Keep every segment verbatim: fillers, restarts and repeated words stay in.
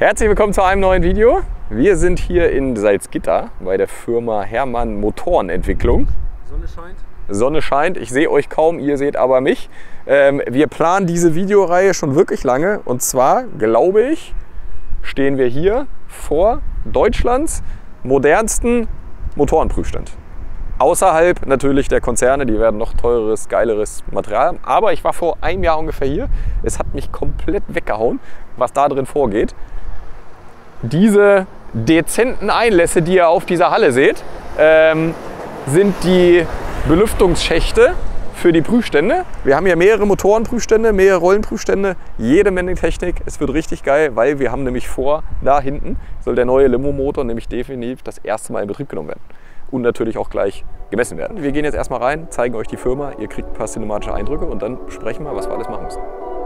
Herzlich willkommen zu einem neuen Video. Wir sind hier in Salzgitter bei der Firma Hermann Motorenentwicklung. Sonne scheint. Sonne scheint, ich sehe euch kaum, ihr seht aber mich. Ähm, wir planen diese Videoreihe schon wirklich lange und zwar, glaube ich, stehen wir hier vor Deutschlands modernsten Motorenprüfstand. Außerhalb natürlich der Konzerne, die werden noch teureres, geileres Material haben. Aber ich war vor einem Jahr ungefähr hier. Es hat mich komplett weggehauen, was da drin vorgeht. Diese dezenten Einlässe, die ihr auf dieser Halle seht, ähm, sind die Belüftungsschächte für die Prüfstände. Wir haben hier mehrere Motorenprüfstände, mehrere Rollenprüfstände, jede Menge Technik. Es wird richtig geil, weil wir haben nämlich vor, da hinten soll der neue Limo-Motor nämlich definitiv das erste Mal in Betrieb genommen werden. Und natürlich auch gleich gemessen werden. Wir gehen jetzt erstmal rein, zeigen euch die Firma, ihr kriegt ein paar cinematische Eindrücke und dann besprechen wir, was wir alles machen müssen.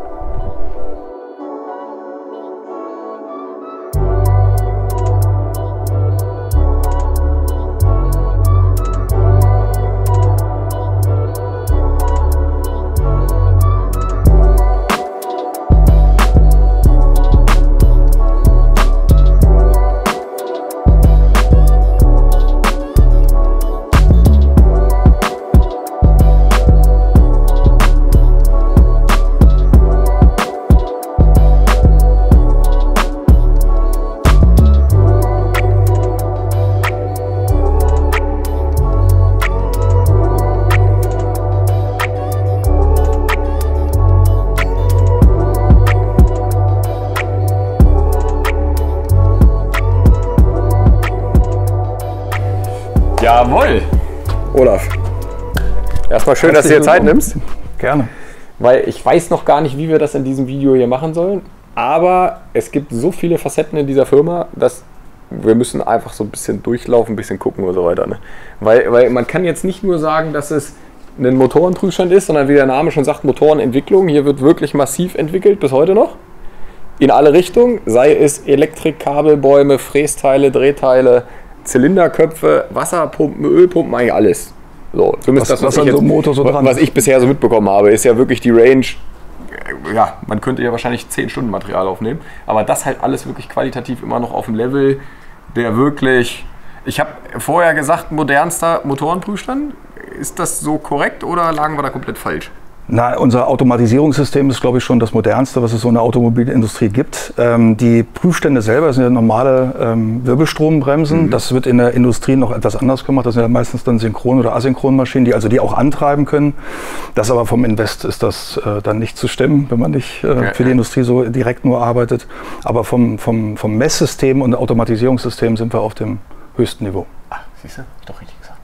Jawohl! Olaf, erstmal schön, dass du dir Zeit nimmst. Gerne. Weil ich weiß noch gar nicht, wie wir das in diesem Video hier machen sollen. Aber es gibt so viele Facetten in dieser Firma, dass wir müssen einfach so ein bisschen durchlaufen, ein bisschen gucken und so weiter. Ne? Weil, weil man kann jetzt nicht nur sagen, dass es ein Motorenprüfstand ist, sondern wie der Name schon sagt, Motorenentwicklung. Hier wird wirklich massiv entwickelt, bis heute noch. In alle Richtungen, sei es Elektrik, Kabelbäume, Frästeile, Drehteile, Zylinderköpfe, Wasserpumpen, Ölpumpen, eigentlich alles. So, zumindest was, das, was, was, ich jetzt, so Motor so dran was ich bisher so mitbekommen habe, ist ja wirklich die Range. Ja, man könnte ja wahrscheinlich zehn Stunden Material aufnehmen, aber das halt alles wirklich qualitativ immer noch auf dem Level, der wirklich. Ich habe vorher gesagt, modernster Motorenprüfstand. Ist das so korrekt oder lagen wir da komplett falsch? Na, unser Automatisierungssystem ist, glaube ich, schon das modernste, was es so in der Automobilindustrie gibt. Ähm, die Prüfstände selber sind ja normale ähm, Wirbelstrombremsen. Mhm. Das wird in der Industrie noch etwas anders gemacht. Das sind ja meistens dann Synchron- oder Asynchronmaschinen, die also die auch antreiben können. Das aber vom Invest ist das äh, dann nicht zu stemmen, wenn man nicht äh, okay, für die ja. Industrie so direkt nur arbeitet. Aber vom, vom, vom Messsystem und Automatisierungssystem sind wir auf dem höchsten Niveau. Ah, siehst du? Doch richtig gesagt.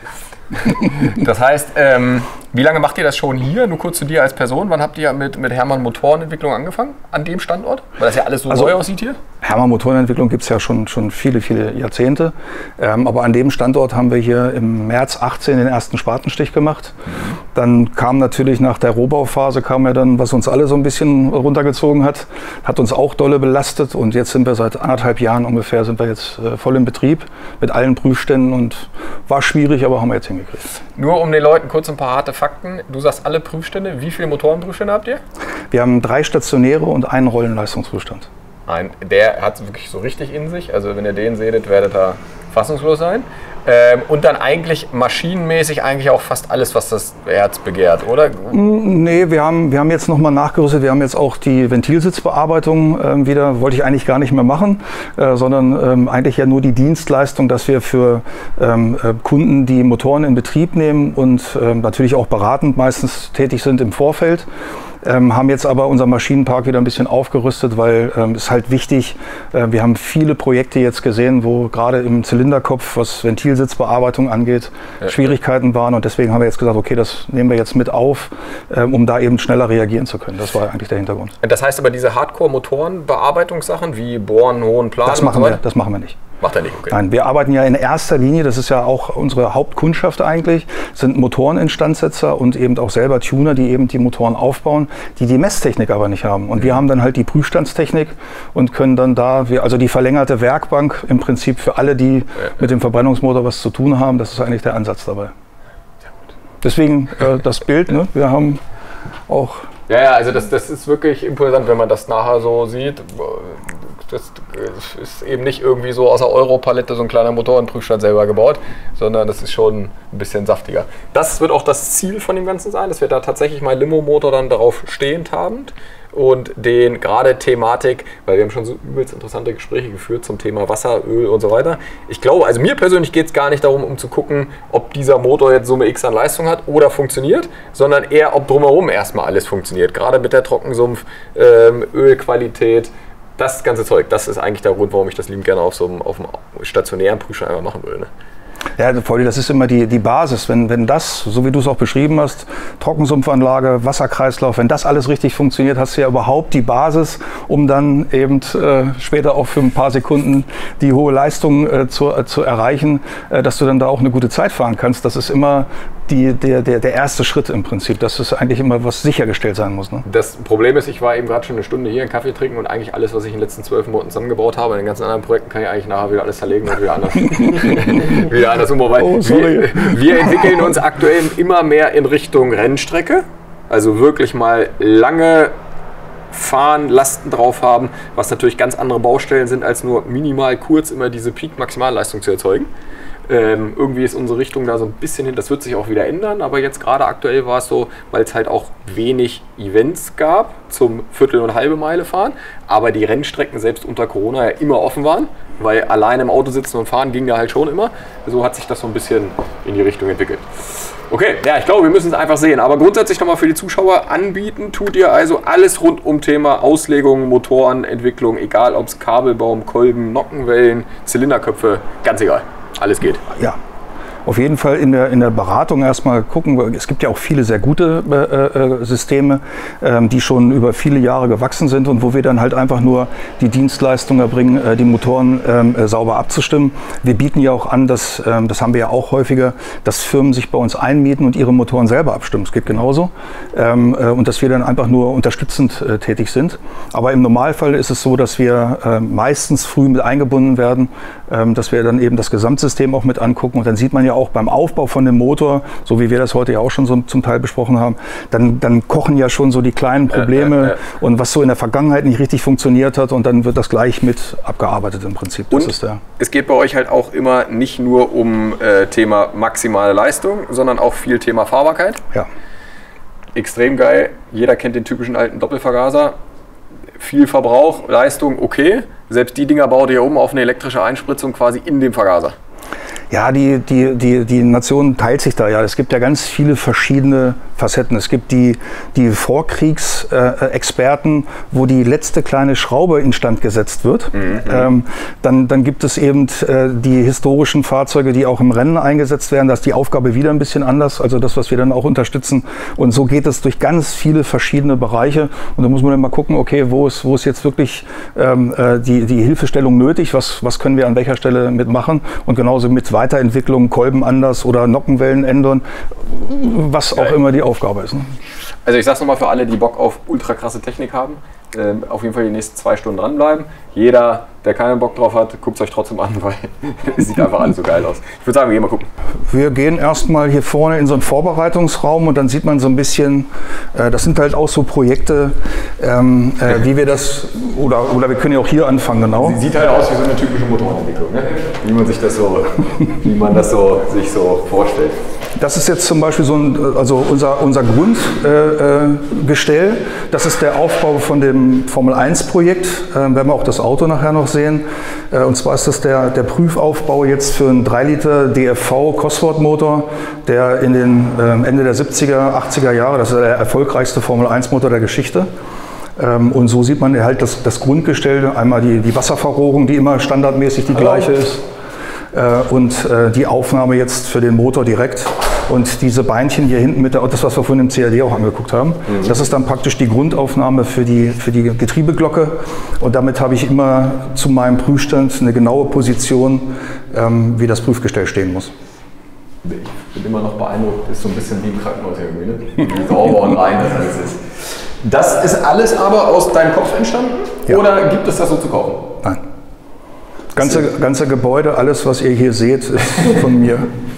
Das heißt, ähm, wie lange macht ihr das schon hier? Nur kurz zu dir als Person. Wann habt ihr mit, mit Hermann Motorenentwicklung angefangen an dem Standort? Weil das ja alles so also, neu aussieht hier. Hermann Motorenentwicklung gibt es ja schon, schon viele, viele Jahrzehnte. Ähm, aber an dem Standort haben wir hier im März achtzehn den ersten Spatenstich gemacht. Mhm. Dann kam natürlich nach der Rohbauphase, kam ja dann, was uns alle so ein bisschen runtergezogen hat, hat uns auch dolle belastet. Und jetzt sind wir seit anderthalb Jahren ungefähr, sind wir jetzt äh, voll im Betrieb mit allen Prüfständen. Und war schwierig, aber haben wir jetzt hingekriegt. Nur um den Leuten kurz ein paar harte Fakten. Du sagst alle Prüfstände. Wie viele Motorenprüfstände habt ihr? Wir haben drei stationäre und einen Rollenleistungsprüfstand. Ein, der hat es wirklich so richtig in sich. Also wenn ihr den seht, werdet ihr fassungslos sein. Ähm, und dann eigentlich maschinenmäßig eigentlich auch fast alles, was das Herz begehrt, oder? Nee, wir haben, wir haben jetzt nochmal nachgerüstet. Wir haben jetzt auch die Ventilsitzbearbeitung äh, wieder, wollte ich eigentlich gar nicht mehr machen, äh, sondern ähm, eigentlich ja nur die Dienstleistung, dass wir für ähm, äh, Kunden, die Motoren in Betrieb nehmen und ähm, natürlich auch beratend meistens tätig sind im Vorfeld, Ähm, haben jetzt aber unser Maschinenpark wieder ein bisschen aufgerüstet, weil ähm, es halt wichtig, äh, wir haben viele Projekte jetzt gesehen, wo gerade im Zylinderkopf, was Ventilsitzbearbeitung angeht, ja. Schwierigkeiten waren und deswegen haben wir jetzt gesagt, okay, das nehmen wir jetzt mit auf, ähm, um da eben schneller reagieren zu können. Das war eigentlich der Hintergrund. Das heißt aber, diese Hardcore-Motorenbearbeitungssachen wie Bohren, Hohen, Planen das machen und so wir, das machen wir nicht. Macht er nicht, okay. Nein, wir arbeiten ja in erster Linie, das ist ja auch unsere Hauptkundschaft eigentlich, sind Motoreninstandsetzer und eben auch selber Tuner, die eben die Motoren aufbauen, die die Messtechnik aber nicht haben. Und mhm. wir haben dann halt die Prüfstandstechnik und können dann da, also die verlängerte Werkbank im Prinzip für alle, die ja. mit dem Verbrennungsmotor was zu tun haben, das ist eigentlich der Ansatz dabei. Sehr gut. Deswegen äh, das Bild, ne? Wir haben auch... Ja, ja, also das, das ist wirklich imposant, wenn man das nachher so sieht. das ist eben nicht irgendwie so aus der Europalette so ein kleiner Motorenprüfstand selber gebaut, sondern das ist schon ein bisschen saftiger. Das wird auch das Ziel von dem Ganzen sein, dass wir da tatsächlich mal Limo-Motor dann darauf stehend haben. Und den gerade Thematik, weil wir haben schon so übelst interessante Gespräche geführt zum Thema Wasser, Öl und so weiter. Ich glaube, also mir persönlich geht es gar nicht darum, um zu gucken, ob dieser Motor jetzt Summe X an Leistung hat oder funktioniert, sondern eher, ob drumherum erstmal alles funktioniert. Gerade mit der Trockensumpf, ähm, Ölqualität, das ganze Zeug. Das ist eigentlich der Grund, warum ich das liebend gerne auf so einem, auf einem stationären Prüfstand einfach machen will. Ne? Ja, Pauli, das ist immer die, die Basis. Wenn, wenn das, so wie du es auch beschrieben hast, Trockensumpfanlage, Wasserkreislauf, wenn das alles richtig funktioniert, hast du ja überhaupt die Basis, um dann eben äh, später auch für ein paar Sekunden die hohe Leistung äh, zu, äh, zu erreichen, äh, dass du dann da auch eine gute Zeit fahren kannst. Das ist immer die, der, der, der erste Schritt im Prinzip. Das ist eigentlich immer, was sichergestellt sein muss. Ne? Das Problem ist, ich war eben gerade schon eine Stunde hier einen Kaffee trinken und eigentlich alles, was ich in den letzten zwölf Monaten zusammengebaut habe, in den ganzen anderen Projekten, kann ich eigentlich nachher wieder alles zerlegen und wieder anders, wieder anders umbauen. Oh, sorry. Wir, wir entwickeln uns aktuell immer mehr in Richtung Rennstrecke. Also wirklich mal lange fahren, Lasten drauf haben, was natürlich ganz andere Baustellen sind, als nur minimal kurz immer diese Peak-Maximalleistung zu erzeugen. Ähm, irgendwie ist unsere Richtung da so ein bisschen hin, das wird sich auch wieder ändern, aber jetzt gerade aktuell war es so, weil es halt auch wenig Events gab zum Viertel- und halbe Meile fahren, aber die Rennstrecken selbst unter Corona ja immer offen waren, weil alleine im Auto sitzen und fahren ging da halt schon immer. So hat sich das so ein bisschen in die Richtung entwickelt. Okay, ja, ich glaube, wir müssen es einfach sehen, aber grundsätzlich nochmal für die Zuschauer anbieten, tut ihr also alles rund um Thema Auslegung, Motoren, Entwicklung, egal ob es Kabelbaum, Kolben, Nockenwellen, Zylinderköpfe, ganz egal. Alles geht. Ja, auf jeden Fall in der, in der Beratung erstmal gucken. Es gibt ja auch viele sehr gute äh, äh, Systeme, ähm, die schon über viele Jahre gewachsen sind und wo wir dann halt einfach nur die Dienstleistung erbringen, äh, die Motoren ähm, äh, sauber abzustimmen. Wir bieten ja auch an, dass, ähm, das haben wir ja auch häufiger, dass Firmen sich bei uns einmieten und ihre Motoren selber abstimmen. Das geht genauso. Ähm, äh, und dass wir dann einfach nur unterstützend äh, tätig sind. Aber im Normalfall ist es so, dass wir äh, meistens früh mit eingebunden werden, ähm, dass wir dann eben das Gesamtsystem auch mit angucken und dann sieht man ja auch beim Aufbau von dem Motor, so wie wir das heute ja auch schon so zum Teil besprochen haben, dann, dann kochen ja schon so die kleinen Probleme äh, äh, äh. und was so in der Vergangenheit nicht richtig funktioniert hat und dann wird das gleich mit abgearbeitet im Prinzip. Das und ist der. Es geht bei euch halt auch immer nicht nur um äh, Thema maximale Leistung, sondern auch viel Thema Fahrbarkeit. Ja. Extrem geil. Jeder kennt den typischen alten Doppelvergaser. Viel Verbrauch, Leistung, okay. Selbst die Dinger baut ihr um auf eine elektrische Einspritzung quasi in dem Vergaser. Ja, die, die, die, die Nation teilt sich da ja. Es gibt ja ganz viele verschiedene Facetten. Es gibt die, die Vorkriegsexperten, äh, wo die letzte kleine Schraube instand gesetzt wird. Mhm. Ähm, dann, dann gibt es eben äh, die historischen Fahrzeuge, die auch im Rennen eingesetzt werden. Da ist die Aufgabe wieder ein bisschen anders, also das, was wir dann auch unterstützen. Und so geht es durch ganz viele verschiedene Bereiche. Und da muss man dann mal gucken, okay, wo ist, wo ist jetzt wirklich ähm, äh, die, die Hilfestellung nötig? Was, was können wir an welcher Stelle mitmachen? Und genauso mit Weiterentwicklung, Kolben anders oder Nockenwellen ändern, was auch immer die Aufgabe ist. Ne? Also ich sag's nochmal für alle, die Bock auf ultra krasse Technik haben, äh, auf jeden Fall die nächsten zwei Stunden dranbleiben. Jeder, der keinen Bock drauf hat, guckt es euch trotzdem an, weil es sieht einfach alles so geil aus. Ich würde sagen, wir gehen mal gucken. Wir gehen erstmal hier vorne in so einen Vorbereitungsraum und dann sieht man so ein bisschen, äh, das sind halt auch so Projekte, ähm, äh, wie wir das, oder, oder wir können ja auch hier anfangen, genau. Sie sieht halt aus wie so eine typische Motorenentwicklung, ne? Wie man sich das so, wie man das so, sich so vorstellt. Das ist jetzt zum Beispiel so ein, also unser, unser Grundgestell. Äh, äh, das ist der Aufbau von dem Formel eins Projekt. Äh, werden wir auch das Auto nachher noch sehen. Äh, und zwar ist das der, der Prüfaufbau jetzt für einen drei Liter D F V Cosworth Motor, der in den äh, Ende der siebziger, achtziger Jahre, das ist der erfolgreichste Formel eins Motor der Geschichte. Ähm, und so sieht man halt das, das Grundgestell, einmal die, die Wasserverrohrung, die immer standardmäßig die gleiche ist. Und äh, die Aufnahme jetzt für den Motor direkt und diese Beinchen hier hinten mit der, das was wir vorhin im C A D auch angeguckt haben, mhm. das ist dann praktisch die Grundaufnahme für die, für die Getriebeglocke und damit habe ich immer zu meinem Prüfstand eine genaue Position, ähm, wie das Prüfgestell stehen muss. Ich bin immer noch beeindruckt, ist so ein bisschen wie im Krankenhaus irgendwie, ne? Wie sauber und rein das alles ist. Das ist alles aber aus deinem Kopf entstanden, ja. Oder gibt es das so zu kaufen? Nein. Ganze, ganze Gebäude, alles was ihr hier seht, ist von mir.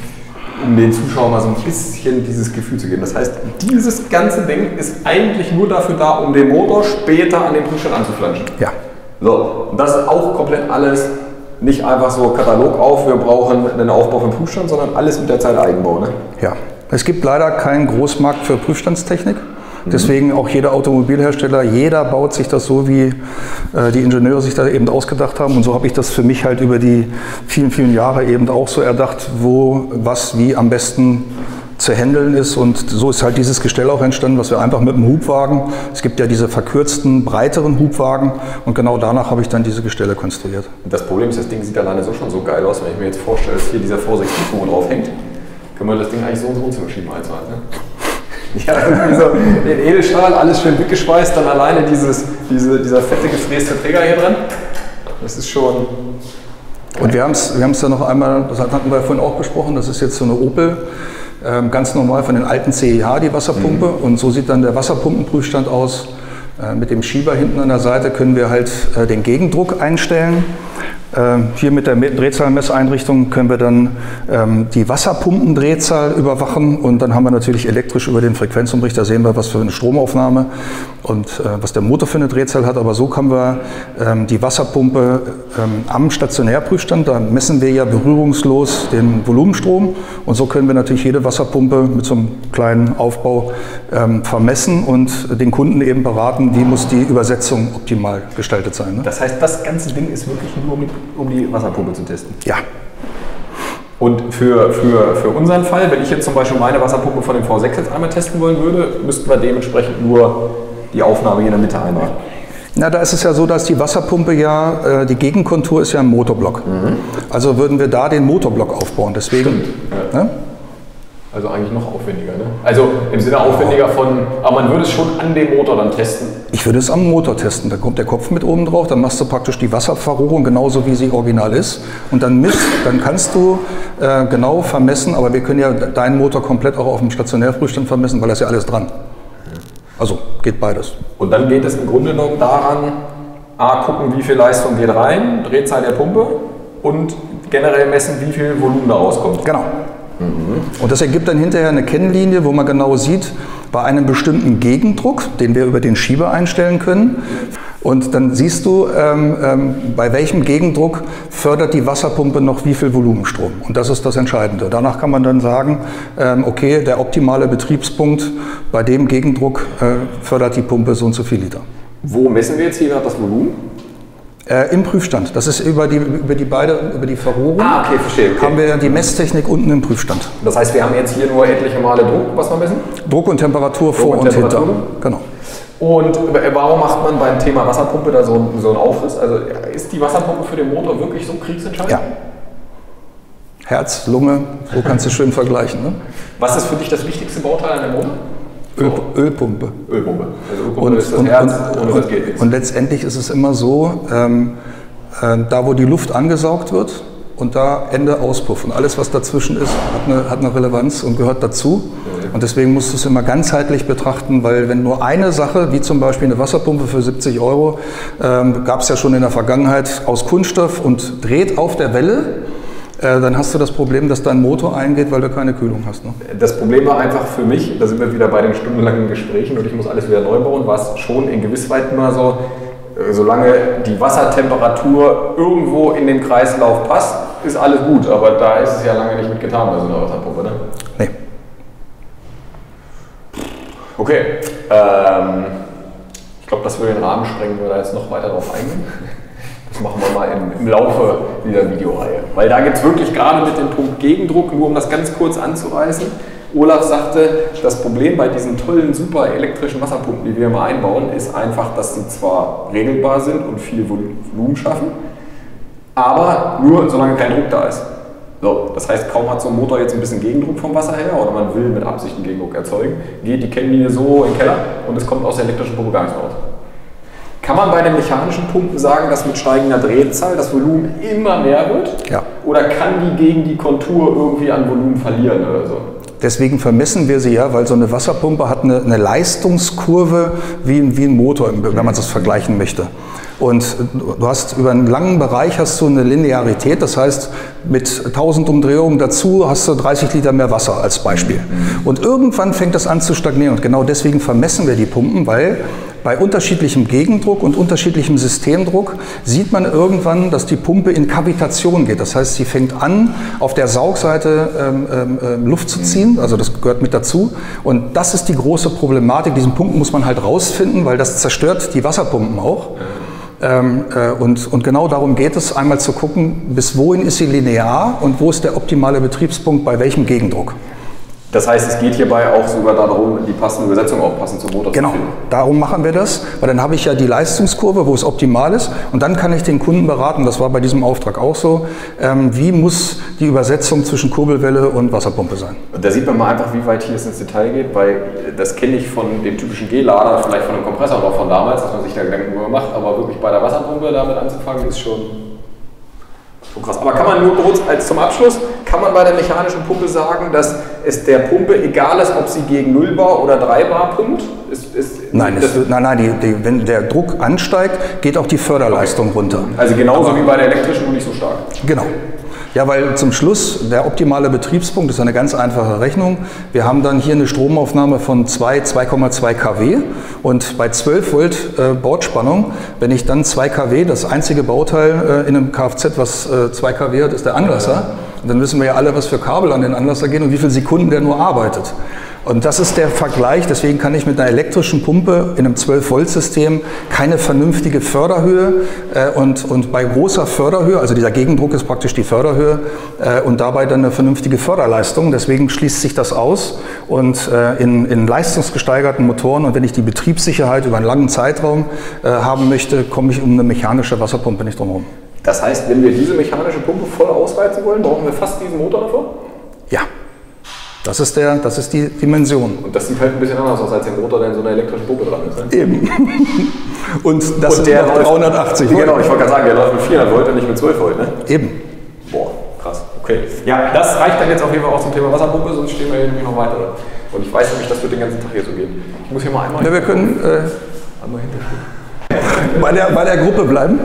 Um den Zuschauern mal so ein bisschen dieses Gefühl zu geben. Das heißt, dieses ganze Ding ist eigentlich nur dafür da, um den Motor später an den Prüfstand anzuflanschen. Ja. So, und das ist auch komplett alles, nicht einfach so Katalog auf, wir brauchen einen Aufbau für den Prüfstand, sondern alles mit der Zeit Eigenbau, ne? Ja, es gibt leider keinen Großmarkt für Prüfstandstechnik. Deswegen auch jeder Automobilhersteller, jeder baut sich das so, wie äh, die Ingenieure sich da eben ausgedacht haben. Und so habe ich das für mich halt über die vielen, vielen Jahre eben auch so erdacht, wo was wie am besten zu handeln ist. Und so ist halt dieses Gestell auch entstanden, was wir einfach mit dem Hubwagen, es gibt ja diese verkürzten, breiteren Hubwagen und genau danach habe ich dann diese Gestelle konstruiert. Das Problem ist, das Ding sieht alleine so schon so geil aus, wenn ich mir jetzt vorstelle, dass hier dieser V sechs Turbo drauf hängt, können wir das Ding eigentlich so ins Wohnzimmer schieben als halt, ne? Ja, irgendwie so den Edelstahl, alles schön weggeschweißt, dann alleine dieses, diese, dieser fette gefräste Träger hier dran. Das ist schon... Und wir haben es wir dann noch einmal, das hatten wir vorhin auch besprochen, das ist jetzt so eine Opel, ähm, ganz normal von den alten C E H, die Wasserpumpe. Mhm. Und so sieht dann der Wasserpumpenprüfstand aus. Äh, mit dem Schieber hinten an der Seite können wir halt äh, den Gegendruck einstellen. Hier mit der Drehzahlmesseinrichtung können wir dann ähm, die Wasserpumpendrehzahl überwachen und dann haben wir natürlich elektrisch über den Frequenzumrichter sehen wir, was für eine Stromaufnahme und äh, was der Motor für eine Drehzahl hat. Aber so haben wir ähm, die Wasserpumpe ähm, am Stationärprüfstand, da messen wir ja berührungslos den Volumenstrom und so können wir natürlich jede Wasserpumpe mit so einem kleinen Aufbau ähm, vermessen und den Kunden eben beraten, wie muss die Übersetzung optimal gestaltet sein. Ne? Das heißt, das ganze Ding ist wirklich nur um die um die Wasserpumpe zu testen? Ja. Und für, für, für unseren Fall, wenn ich jetzt zum Beispiel meine Wasserpumpe von dem V sechs jetzt einmal testen wollen würde, müssten wir dementsprechend nur die Aufnahme hier in der Mitte einmachen. Na, da ist es ja so, dass die Wasserpumpe ja, äh, die Gegenkontur ist ja ein Motorblock. Mhm. Also würden wir da den Motorblock aufbauen. Deswegen, ja. Ne? Also eigentlich noch aufwendiger, ne? Also im Sinne aufwendiger von, aber man würde es schon an dem Motor dann testen? Ich würde es am Motor testen. Da kommt der Kopf mit oben drauf, dann machst du praktisch die Wasserverrohrung genauso wie sie original ist. Und dann misst, dann kannst du äh, genau vermessen, aber wir können ja deinen Motor komplett auch auf dem Stationärprüfstand vermessen, weil da ist ja alles dran. Also geht beides. Und dann geht es im Grunde genommen daran, A, gucken, wie viel Leistung geht rein, Drehzahl der Pumpe und generell messen, wie viel Volumen da rauskommt. Genau. Mhm. Und das ergibt dann hinterher eine Kennlinie, wo man genau sieht, bei einem bestimmten Gegendruck, den wir über den Schieber einstellen können. Und dann siehst du, ähm, ähm, bei welchem Gegendruck fördert die Wasserpumpe noch wie viel Volumenstrom. Und das ist das Entscheidende. Danach kann man dann sagen, ähm, okay, der optimale Betriebspunkt bei dem Gegendruck äh, fördert die Pumpe so und so viel Liter. Wo messen wir jetzt hier gerade das Volumen? Äh, Im Prüfstand. Das ist über die, über die beide, über die Verrohrung. Ah, okay, verstehe. Okay. Haben wir die Messtechnik unten im Prüfstand. Das heißt, wir haben jetzt hier nur etliche Male Druck, was wir messen? Druck und Temperatur Druck vor und, und hinter. Genau. Und warum macht man beim Thema Wasserpumpe da so, so einen Aufriss? Also ist die Wasserpumpe für den Motor wirklich so kriegsentscheidend? Ja. Herz, Lunge, so kannst du schön vergleichen. Ne? Was ist für dich das wichtigste Bauteil an dem Motor? Öl, Ölpumpe. Ölpumpe. Also Ölpumpe und, ist das und, Herz, und, ohne und, das geht nichts. Und letztendlich ist es immer so, ähm, äh, da wo die Luft angesaugt wird und da Ende Auspuff. Und alles, was dazwischen ist, hat eine, hat eine Relevanz und gehört dazu. Ja. Und deswegen musst du es immer ganzheitlich betrachten, weil wenn nur eine Sache, wie zum Beispiel eine Wasserpumpe für siebzig Euro, ähm, gab es ja schon in der Vergangenheit aus Kunststoff und dreht auf der Welle, dann hast du das Problem, dass dein Motor eingeht, weil du keine Kühlung hast. Ne? Das Problem war einfach für mich, da sind wir wieder bei den stundenlangen Gesprächen und ich muss alles wieder neu bauen, war es schon in Gewissheit immer so, solange die Wassertemperatur irgendwo in den Kreislauf passt, ist alles gut, aber da ist es ja lange nicht mit getan bei so einer Wasserpumpe, ne? Nee. Okay, ähm, ich glaube, das würde den Rahmen sprengen, wenn wir da jetzt noch weiter drauf eingehen. Das machen wir mal im, im Laufe dieser Videoreihe. Weil da gibt es wirklich gerade mit dem Punkt Gegendruck, nur um das ganz kurz anzureißen. Olaf sagte, das Problem bei diesen tollen, super elektrischen Wasserpumpen, die wir immer einbauen, ist einfach, dass sie zwar regelbar sind und viel Volumen schaffen, aber nur solange kein Druck da ist. So, das heißt, kaum hat so ein Motor jetzt ein bisschen Gegendruck vom Wasser her oder man will mit Absicht einen Gegendruck erzeugen, geht die Kennlinie so in den Keller und es kommt aus der elektrischen Pumpe gar nichts mehr raus. Kann man bei den mechanischen Pumpen sagen, dass mit steigender Drehzahl das Volumen immer mehr wird? Ja. Oder kann die gegen die Kontur irgendwie an Volumen verlieren oder so? Deswegen vermessen wir sie ja, weil so eine Wasserpumpe hat eine, eine Leistungskurve wie, wie ein Motor, wenn man das vergleichen möchte. Und du hast über einen langen Bereich hast du eine Linearität, das heißt mit tausend Umdrehungen dazu hast du dreißig Liter mehr Wasser als Beispiel. Und irgendwann fängt das an zu stagnieren und genau deswegen vermessen wir die Pumpen, weil bei unterschiedlichem Gegendruck und unterschiedlichem Systemdruck sieht man irgendwann, dass die Pumpe in Kavitation geht. Das heißt, sie fängt an, auf der Saugseite ähm, ähm, Luft zu ziehen, also das gehört mit dazu. Und das ist die große Problematik. Diesen Punkt muss man halt rausfinden, weil das zerstört die Wasserpumpen auch. Ähm, äh, und, und genau darum geht es, einmal zu gucken, bis wohin ist sie linear und wo ist der optimale Betriebspunkt bei welchem Gegendruck. Das heißt, es geht hierbei auch sogar darum, die passende Übersetzung auch passend zum Motor genau, zu finden. Genau, darum machen wir das, weil dann habe ich ja die Leistungskurve, wo es optimal ist und dann kann ich den Kunden beraten, das war bei diesem Auftrag auch so, ähm, wie muss die Übersetzung zwischen Kurbelwelle und Wasserpumpe sein. Und da sieht man mal einfach, wie weit hier es ins Detail geht, weil das kenne ich von dem typischen G-Lader, vielleicht von einem Kompressor noch von damals, dass man sich da Gedanken darüber macht, aber wirklich bei der Wasserpumpe damit anzufangen, ist schon... schon krass. Aber kann man nur kurz als zum Abschluss, kann man bei der mechanischen Pumpe sagen, dass es der Pumpe egal ist, ob sie gegen null Bar oder drei Bar pumpt? Ist, ist, nein, es, nein, nein die, die, wenn der Druck ansteigt, geht auch die Förderleistung okay. runter. Also genauso Aber, wie bei der elektrischen, nur nicht so stark. Genau. Ja, weil zum Schluss der optimale Betriebspunkt ist eine ganz einfache Rechnung. Wir haben dann hier eine Stromaufnahme von zwei, zwei Komma zwei Kilowatt und bei zwölf Volt äh, Bordspannung, wenn ich dann zwei Kilowatt, das einzige Bauteil äh, in einem Kfz, was äh, zwei Kilowatt hat, ist der Anlasser. Und dann wissen wir ja alle, was für Kabel an den Anlasser gehen und wie viele Sekunden der nur arbeitet. Und das ist der Vergleich, deswegen kann ich mit einer elektrischen Pumpe in einem zwölf Volt System keine vernünftige Förderhöhe äh, und, und bei großer Förderhöhe, also dieser Gegendruck ist praktisch die Förderhöhe äh, und dabei dann eine vernünftige Förderleistung, deswegen schließt sich das aus und äh, in, in leistungsgesteigerten Motoren und wenn ich die Betriebssicherheit über einen langen Zeitraum äh, haben möchte, komme ich um eine mechanische Wasserpumpe nicht drum herum. Das heißt, wenn wir diese mechanische Pumpe voll ausreizen wollen, brauchen wir fast diesen Motor davor? Ja. Das ist, der, das ist die Dimension. Und das sieht halt ein bisschen anders aus als der Motor, der in so einer elektrischen Pumpe dran ist. Ne? Eben. Und das und ist der dreihundertachtzig Volt. Genau, ich wollte gerade sagen, der läuft mit vierhundert Volt und nicht mit zwölf Volt. Ne? Eben. Boah, krass. Okay. Ja, das reicht dann jetzt auf jeden Fall auch zum Thema Wasserpumpe, sonst stehen wir hier nämlich noch weiter. Und ich weiß nämlich, das wird den ganzen Tag hier so gehen. Ich muss hier mal einmal... Ja, wir können äh, einmal hinterstehen. Bei der, bei der Gruppe bleiben.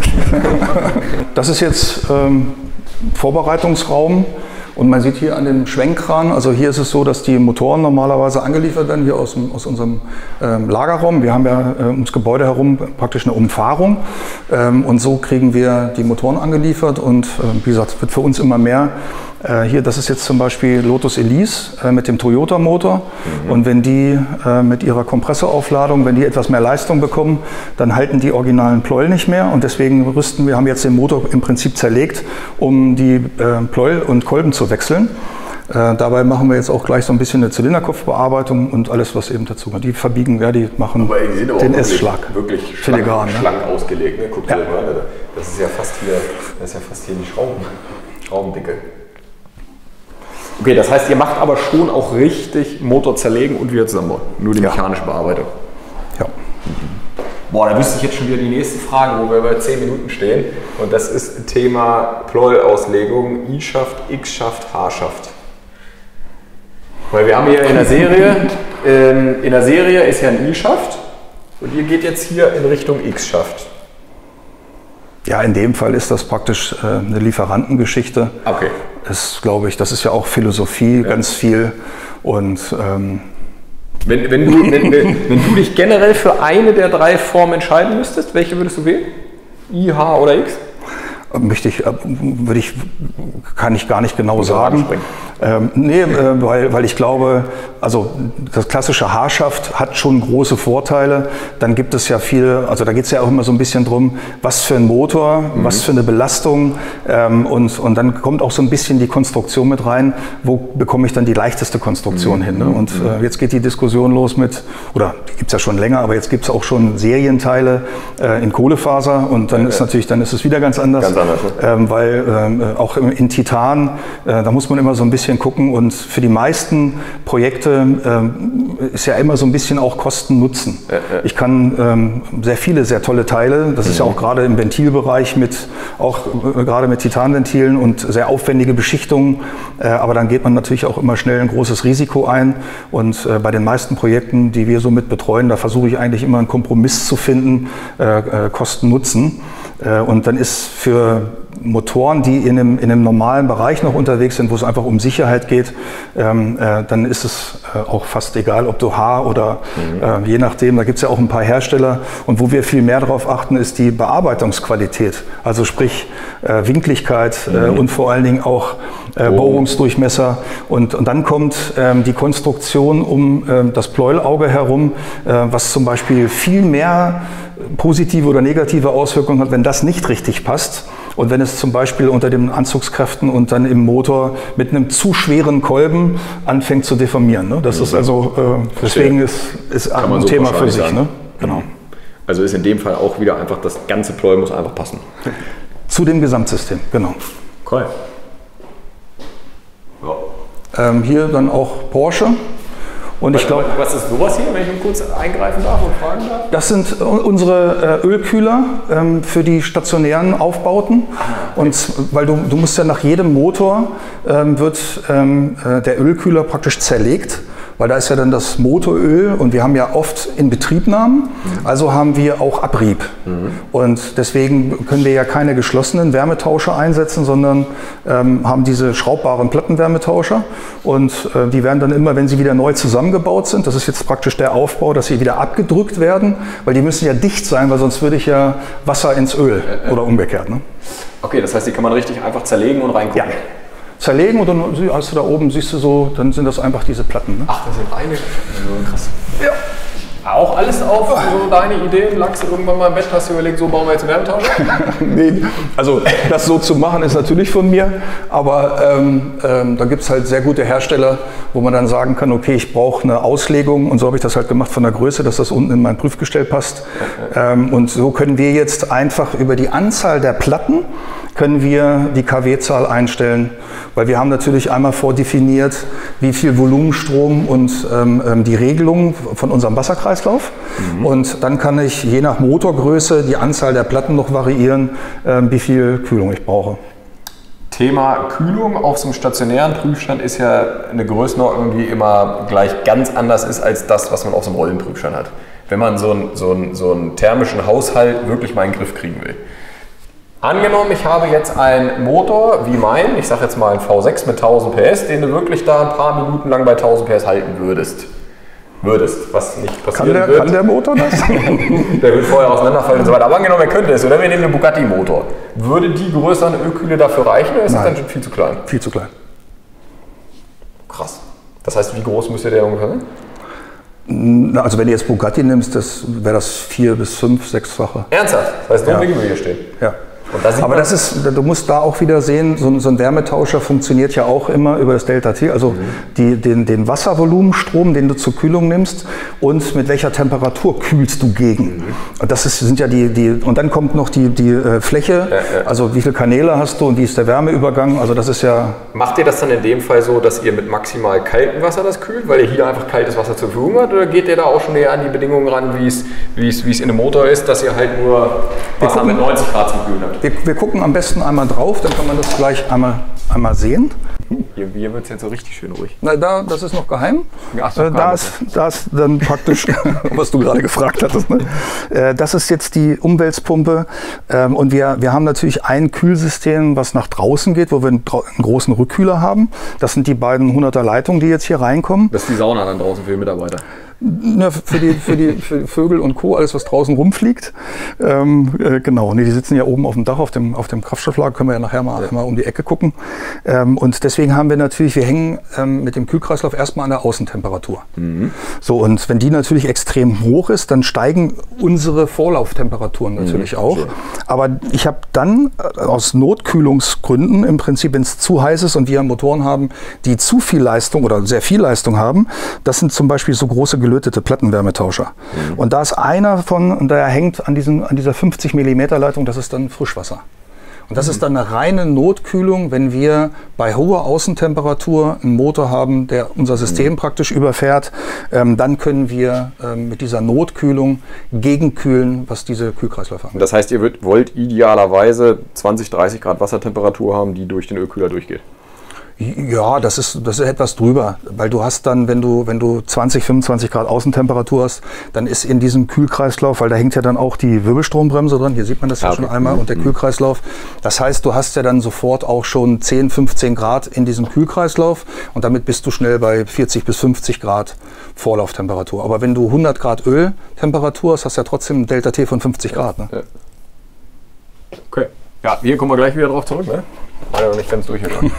Das ist jetzt ähm, Vorbereitungsraum. Und man sieht hier an dem Schwenkkran, also hier ist es so, dass die Motoren normalerweise angeliefert werden, hier aus, aus unserem ähm, Lagerraum. Wir haben ja äh, ums Gebäude herum praktisch eine Umfahrung ähm, und so kriegen wir die Motoren angeliefert und äh, wie gesagt, es wird für uns immer mehr. Äh, hier, das ist jetzt zum Beispiel Lotus Elise äh, mit dem Toyota-Motor mhm. und wenn die äh, mit ihrer Kompressoraufladung, wenn die etwas mehr Leistung bekommen, dann halten die originalen Pleuel nicht mehr und deswegen rüsten wir, haben jetzt den Motor im Prinzip zerlegt, um die äh, Pleuel und Kolben zu wechseln. Äh, dabei machen wir jetzt auch gleich so ein bisschen eine Zylinderkopfbearbeitung und alles, was eben dazu kommt. Die verbiegen, ja, die machen aber die sind aber den S-Schlag. Wirklich schlank, schlank ne? ausgelegt. Ne? Guckt ja. mal, das ist ja fast hier, das ist ja fast hier die Schrauben, Schraubendicke. Okay, das heißt, ihr macht aber schon auch richtig Motor zerlegen und wieder zusammenbauen. Nur die mechanische ja. Bearbeitung. Ja. Boah, da wüsste ich jetzt schon wieder die nächste Frage, wo wir bei zehn Minuten stehen. Und das ist Thema Pleuelauslegung, I-Schaft, X-Schaft, H-Schaft. Weil wir haben hier in der Serie, in, in der Serie ist ja ein I-Schaft und ihr geht jetzt hier in Richtung X-Schaft. Ja, in dem Fall ist das praktisch äh, eine Lieferantengeschichte. Okay. Das glaube ich, das ist ja auch Philosophie, ja. ganz viel. Und ähm, wenn, wenn, du, wenn, wenn du dich generell für eine der drei Formen entscheiden müsstest, welche würdest du wählen? I, H oder X? Möchte ich, würde ich, kann ich gar nicht genau sagen. Ähm, nee, äh, weil, weil ich glaube, also das klassische H-Schaft hat schon große Vorteile. Dann gibt es ja viel, also da geht es ja auch immer so ein bisschen drum, was für ein Motor, mhm. was für eine Belastung ähm, und, und dann kommt auch so ein bisschen die Konstruktion mit rein, wo bekomme ich dann die leichteste Konstruktion mhm. hin. Ne? Und äh, jetzt geht die Diskussion los mit, oder die gibt es ja schon länger, aber jetzt gibt es auch schon Serienteile äh, in Kohlefaser und dann ja, ist ja. natürlich, dann ist es wieder ganz anders. Ganz anders, ne? ähm, weil ähm, auch in Titan, äh, da muss man immer so ein bisschen gucken und für die meisten Projekte ähm, ist ja immer so ein bisschen auch Kosten-Nutzen. Ja, ja. Ich kann ähm, sehr viele, sehr tolle Teile, das ist ja auch gerade im Ventilbereich mit, auch äh, gerade mit Titanventilen und sehr aufwendige Beschichtungen, äh, aber dann geht man natürlich auch immer schnell ein großes Risiko ein und äh, bei den meisten Projekten, die wir so mit betreuen, da versuche ich eigentlich immer einen Kompromiss zu finden, äh, äh, Kosten-Nutzen. Und dann ist für Motoren, die in einem, in einem normalen Bereich noch unterwegs sind, wo es einfach um Sicherheit geht, ähm, äh, dann ist es äh, auch fast egal, ob du H oder mhm. äh, je nachdem, da gibt es ja auch ein paar Hersteller. Und wo wir viel mehr darauf achten, ist die Bearbeitungsqualität. Also sprich äh, Winkligkeit mhm. äh, und vor allen Dingen auch äh, oh. Bohrungsdurchmesser. Und, und dann kommt ähm, die Konstruktion um äh, das Pleuelauge herum, äh, was zum Beispiel viel mehr positive oder negative Auswirkungen hat, wenn das nicht richtig passt und wenn es zum Beispiel unter den Anzugskräften und dann im Motor mit einem zu schweren Kolben anfängt zu deformieren. Ne? Das mhm. ist also, äh, deswegen ist, ist ein so Thema für sich. Ne? Genau. Also ist in dem Fall auch wieder einfach, das ganze Pleuel muss einfach passen. Zu dem Gesamtsystem, genau. Cool. Ja. Ähm, hier dann auch Porsche. Und ich glaube, was ist sowas hier, wenn ich kurz eingreifen darf und fragen darf? Das sind unsere äh, Ölkühler ähm, für die stationären Aufbauten. Okay. Und weil du, du musst ja nach jedem Motor ähm, wird ähm, äh, der Ölkühler praktisch zerlegt. Weil da ist ja dann das Motoröl und wir haben ja oft Inbetriebnahmen, also haben wir auch Abrieb. Mhm. Und deswegen können wir ja keine geschlossenen Wärmetauscher einsetzen, sondern ähm, haben diese schraubbaren Plattenwärmetauscher. Und äh, die werden dann immer, wenn sie wieder neu zusammengebaut sind, das ist jetzt praktisch der Aufbau, dass sie wieder abgedrückt werden, weil die müssen ja dicht sein, weil sonst würde ich ja Wasser ins Öl äh, äh. oder umgekehrt. Ne? Okay, das heißt, die kann man richtig einfach zerlegen und reingucken? Ja. Zerlegen und dann hast du da oben, siehst du so, dann sind das einfach diese Platten. Ne? Ach, das sind eine. Krass. Ja. Auch alles auf so deine Ideen? Lagst du irgendwann mal im Bett, hast du überlegt, so bauen wir jetzt einen Wärmetauscher? Nee, also das so zu machen ist natürlich von mir, aber ähm, ähm, da gibt es halt sehr gute Hersteller, wo man dann sagen kann, okay, ich brauche eine Auslegung und so habe ich das halt gemacht von der Größe, dass das unten in mein Prüfgestell passt. Okay. Ähm, und so können wir jetzt einfach über die Anzahl der Platten können wir die K W-Zahl einstellen, weil wir haben natürlich einmal vordefiniert, wie viel Volumenstrom und ähm, die Regelung von unserem Wasserkreislauf. Mhm. Und dann kann ich je nach Motorgröße die Anzahl der Platten noch variieren, äh, wie viel Kühlung ich brauche. Thema Kühlung auf so einem stationären Prüfstand ist ja eine Größenordnung, die immer gleich ganz anders ist als das, was man auf so einem Rollenprüfstand hat. Wenn man so einen, so einen, so einen thermischen Haushalt wirklich mal in den Griff kriegen will. Angenommen, ich habe jetzt einen Motor wie meinen, ich sage jetzt mal einen V sechs mit tausend P S, den du wirklich da ein paar Minuten lang bei tausend P S halten würdest. Würdest, was nicht passieren kann der, wird. Kann der Motor das? Der wird vorher auseinanderfallen und so weiter. Aber angenommen, er könnte es, oder wir nehmen einen Bugatti-Motor. Würde die Größe an Ölkühle dafür reichen oder ist das dann schon viel zu klein? Viel zu klein. Krass. Das heißt, wie groß müsste der ungefähr sein? Also wenn du jetzt Bugatti nimmst, das wäre das vier bis fünf, sechsfache. Ernsthaft? Das heißt, so ein Ding würde hier stehen? Ja. Da Aber das ist, du musst da auch wieder sehen, so, so ein Wärmetauscher funktioniert ja auch immer über das Delta-T, also mhm. die, den, den Wasservolumenstrom, den du zur Kühlung nimmst und mit welcher Temperatur kühlst du gegen. Mhm. Und das ist, sind ja die, die, und dann kommt noch die, die äh, Fläche, ja, ja. Also wie viele Kanäle hast du und wie ist der Wärmeübergang, also das ist ja... Macht ihr das dann in dem Fall so, dass ihr mit maximal kaltem Wasser das kühlt, weil ihr hier einfach kaltes Wasser zur Verfügung habt, oder geht ihr da auch schon näher an die Bedingungen ran, wie es, wie es, wie es in einem Motor ist, dass ihr halt nur Wasser mit neunzig Grad zum Kühlen habt? Wir, wir gucken am besten einmal drauf, dann kann man das gleich einmal, einmal sehen. Hier, hier wird es jetzt so richtig schön ruhig. Na, da, das ist noch geheim. Ach, so, äh, da, ist, da ist dann praktisch, was du gerade gefragt hattest. Ne? Äh, das ist jetzt die Umweltpumpe. Ähm, und wir, wir haben natürlich ein Kühlsystem, was nach draußen geht, wo wir einen, einen großen Rückkühler haben. Das sind die beiden hunderter Leitungen, die jetzt hier reinkommen. Das ist die Sauna dann draußen für die Mitarbeiter. Ja, für, die, für, die, für Vögel und Co., alles was draußen rumfliegt. Ähm, äh, genau, nee, die sitzen ja oben auf dem Dach, auf dem, auf dem Kraftstofflager, können wir ja nachher mal, ja. mal um die Ecke gucken. Ähm, und deswegen haben wir natürlich, wir hängen ähm, mit dem Kühlkreislauf erstmal an der Außentemperatur. Mhm. So, und wenn die natürlich extrem hoch ist, dann steigen unsere Vorlauftemperaturen natürlich mhm, auch. Schön. Aber ich habe dann äh, aus Notkühlungsgründen im Prinzip, wenn es zu heiß ist und wir Motoren haben, die zu viel Leistung oder sehr viel Leistung haben, das sind zum Beispiel so große gelötete Plattenwärmetauscher. Mhm. Und da ist einer von, und der hängt an, diesen, an dieser fünfzig Millimeter Leitung, das ist dann Frischwasser. Und das ist dann eine reine Notkühlung, wenn wir bei hoher Außentemperatur einen Motor haben, der unser System praktisch überfährt. Ähm, dann können wir ähm, mit dieser Notkühlung gegenkühlen, was diese Kühlkreisläufe angeht. Das heißt, ihr wollt, wollt idealerweise zwanzig, dreißig Grad Wassertemperatur haben, die durch den Ölkühler durchgeht? Ja, das ist, das ist etwas drüber, weil du hast dann, wenn du, wenn du zwanzig, fünfundzwanzig Grad Außentemperatur hast, dann ist in diesem Kühlkreislauf, weil da hängt ja dann auch die Wirbelstrombremse dran, hier sieht man das ja, ja schon einmal, und der Kühlkreislauf. Das heißt, du hast ja dann sofort auch schon zehn, fünfzehn Grad in diesem Kühlkreislauf und damit bist du schnell bei vierzig bis fünfzig Grad Vorlauftemperatur. Aber wenn du hundert Grad Öltemperatur hast, hast du ja trotzdem ein Delta T von fünfzig Grad. Ne? Ja. Okay. Ja, hier kommen wir gleich wieder drauf zurück, ne? War ja noch nicht ganz durchgegangen.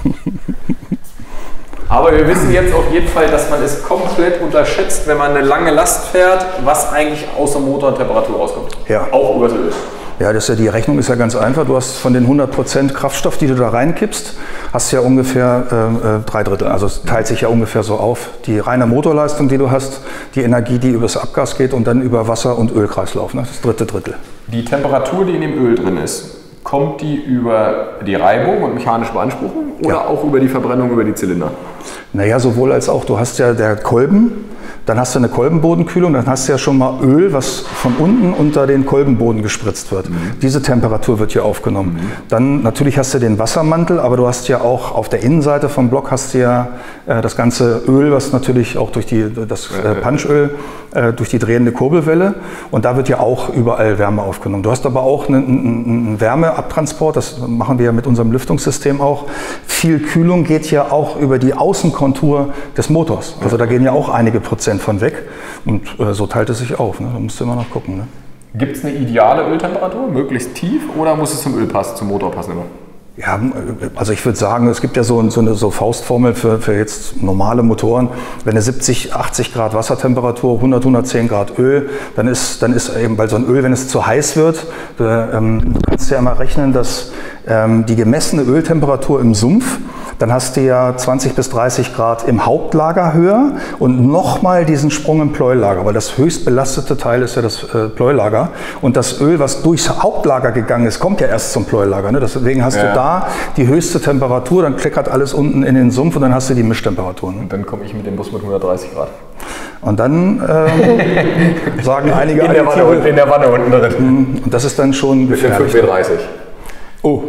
Aber wir wissen jetzt auf jeden Fall, dass man es komplett unterschätzt, wenn man eine lange Last fährt, was eigentlich aus der Motor und Temperatur rauskommt. Ja. Auch über das Öl. Ja, das ist ja, die Rechnung ist ja ganz einfach. Du hast von den hundert Prozent Kraftstoff, die du da reinkippst, hast du ja ungefähr äh, drei Drittel. Also es teilt sich ja ungefähr so auf. Die reine Motorleistung, die du hast, die Energie, die übers Abgas geht und dann über Wasser- und Ölkreislauf. Ne? Das dritte Drittel. Die Temperatur, die in dem Öl drin ist, kommt die über die Reibung und mechanische Beanspruchung oder ja. auch über die Verbrennung über die Zylinder? Naja, sowohl als auch. Du hast ja der Kolben, dann hast du eine Kolbenbodenkühlung, dann hast du ja schon mal Öl, was von unten unter den Kolbenboden gespritzt wird. Mhm. Diese Temperatur wird hier aufgenommen. Mhm. Dann natürlich hast du den Wassermantel, aber du hast ja auch auf der Innenseite vom Block hast du ja äh, das ganze Öl, was natürlich auch durch die, das äh, Punchöl, äh, durch die drehende Kurbelwelle, und da wird ja auch überall Wärme aufgenommen. Du hast aber auch einen, einen Wärmeabtransport, das machen wir ja mit unserem Lüftungssystem auch. Viel Kühlung geht ja auch über die Außenkontur des Motors. Also da gehen ja auch einige Prozent von weg, und äh, so teilt es sich auf. Ne? Da musst du immer noch gucken. Ne? Gibt es eine ideale Öltemperatur, möglichst tief, oder muss es zum Öl passen, zum Motor passen immer? Ja, also ich würde sagen, es gibt ja so, so eine so Faustformel für, für jetzt normale Motoren. Wenn eine siebzig, achtzig Grad Wassertemperatur, hundert, hundertzehn Grad Öl, dann ist, dann ist eben, weil so ein Öl, wenn es zu heiß wird, du, ähm, du kannst ja immer rechnen, dass ähm, die gemessene Öltemperatur im Sumpf, dann hast du ja zwanzig bis dreißig Grad im Hauptlager höher und nochmal diesen Sprung im Pleuelager, weil das höchst belastete Teil ist ja das äh, Pleuelager, und das Öl, was durchs Hauptlager gegangen ist, kommt ja erst zum Pleuelager. Ne? Deswegen hast ja. du da die höchste Temperatur, dann kleckert alles unten in den Sumpf und dann hast du die Mischtemperatur. Ne? Und dann komme ich mit dem Bus mit hundertdreißig Grad. Und dann ähm, sagen einige... In der, Wanne, unten, in der Wanne unten drin. Und das ist dann schon gefährlich. fünf dreißig. Oh.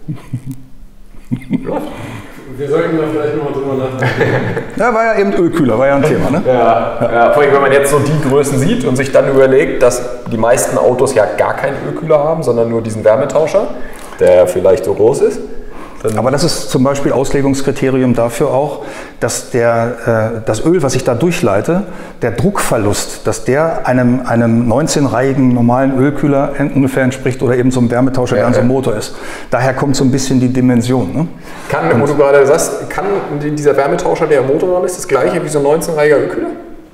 Ja. Wir sollten da vielleicht noch mal drüber nachdenken. Ja, war ja eben Ölkühler, war ja ein Thema, ne? Ja, ja. ja, vor allem, wenn man jetzt so die Größen sieht und sich dann überlegt, dass die meisten Autos ja gar keinen Ölkühler haben, sondern nur diesen Wärmetauscher, der vielleicht so groß ist. Aber das ist zum Beispiel Auslegungskriterium dafür auch, dass der, äh, das Öl, was ich da durchleite, der Druckverlust, dass der einem, einem neunzehnreihigen normalen Ölkühler ungefähr entspricht oder eben so einem Wärmetauscher, ja, der an so einem Motor ist. Daher kommt so ein bisschen die Dimension. Ne? Kann, wo du gerade sagst, kann dieser Wärmetauscher, der im Motor dran ist, das gleiche wie so ein neunzehnreihiger Ölkühler?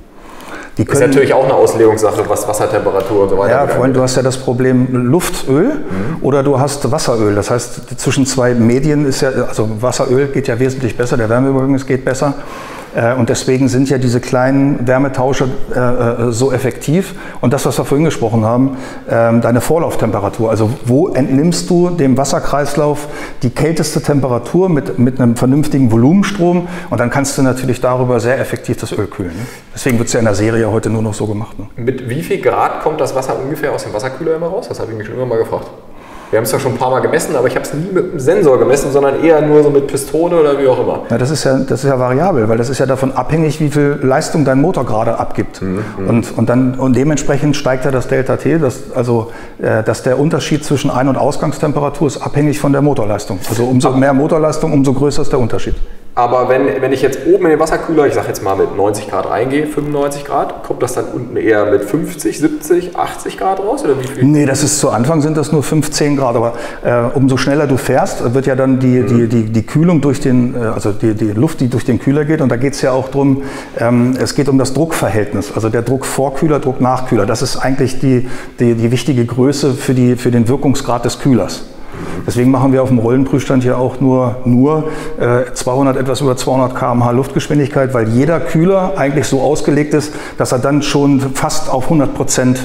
Die können, ist natürlich auch eine Auslegungssache, was Wassertemperatur und so weiter. Ja, vorhin, du hast ja das Problem Luftöl mhm. oder du hast Wasseröl. Das heißt, zwischen zwei Medien ist ja, also Wasseröl geht ja wesentlich besser, der Wärmeübergang geht besser. Und deswegen sind ja diese kleinen Wärmetauscher äh, so effektiv. Und das, was wir vorhin gesprochen haben, äh, deine Vorlauftemperatur. Also wo entnimmst du dem Wasserkreislauf die kälteste Temperatur mit, mit einem vernünftigen Volumenstrom? Und dann kannst du natürlich darüber sehr effektiv das Öl kühlen. Ne? Deswegen wird es ja in der Serie heute nur noch so gemacht. Ne? Mit wie viel Grad kommt das Wasser ungefähr aus dem Wasserkühler immer raus? Das habe ich mich schon immer mal gefragt. Wir haben es ja schon ein paar Mal gemessen, aber ich habe es nie mit einem Sensor gemessen, sondern eher nur so mit Pistole oder wie auch immer. Ja, das ist ja, das ist ja variabel, weil das ist ja davon abhängig, wie viel Leistung dein Motor gerade abgibt. Mhm. Und, und, dann, und dementsprechend steigt ja das Delta T, das, also äh, dass der Unterschied zwischen Ein- und Ausgangstemperatur ist abhängig von der Motorleistung. Also umso mehr Motorleistung, umso größer ist der Unterschied. Aber wenn, wenn ich jetzt oben in den Wasserkühler, ich sage jetzt mal mit neunzig Grad reingehe, fünfundneunzig Grad, kommt das dann unten eher mit fünfzig, siebzig, achtzig Grad raus? Oder wie viel? Nee, das ist zu Anfang sind das nur fünfzehn Grad, aber äh, umso schneller du fährst, wird ja dann die, mhm. die, die, die Kühlung durch den, äh, also die, die Luft, die durch den Kühler geht, und da geht es ja auch darum, ähm, es geht um das Druckverhältnis, also der Druck vor Kühler, Druck nach Kühler. Das ist eigentlich die, die, die wichtige Größe für, die, für den Wirkungsgrad des Kühlers. Deswegen machen wir auf dem Rollenprüfstand hier auch nur, nur äh, zweihundert, etwas über zweihundert Kilometer pro Stunde Luftgeschwindigkeit, weil jeder Kühler eigentlich so ausgelegt ist, dass er dann schon fast auf hundert Prozent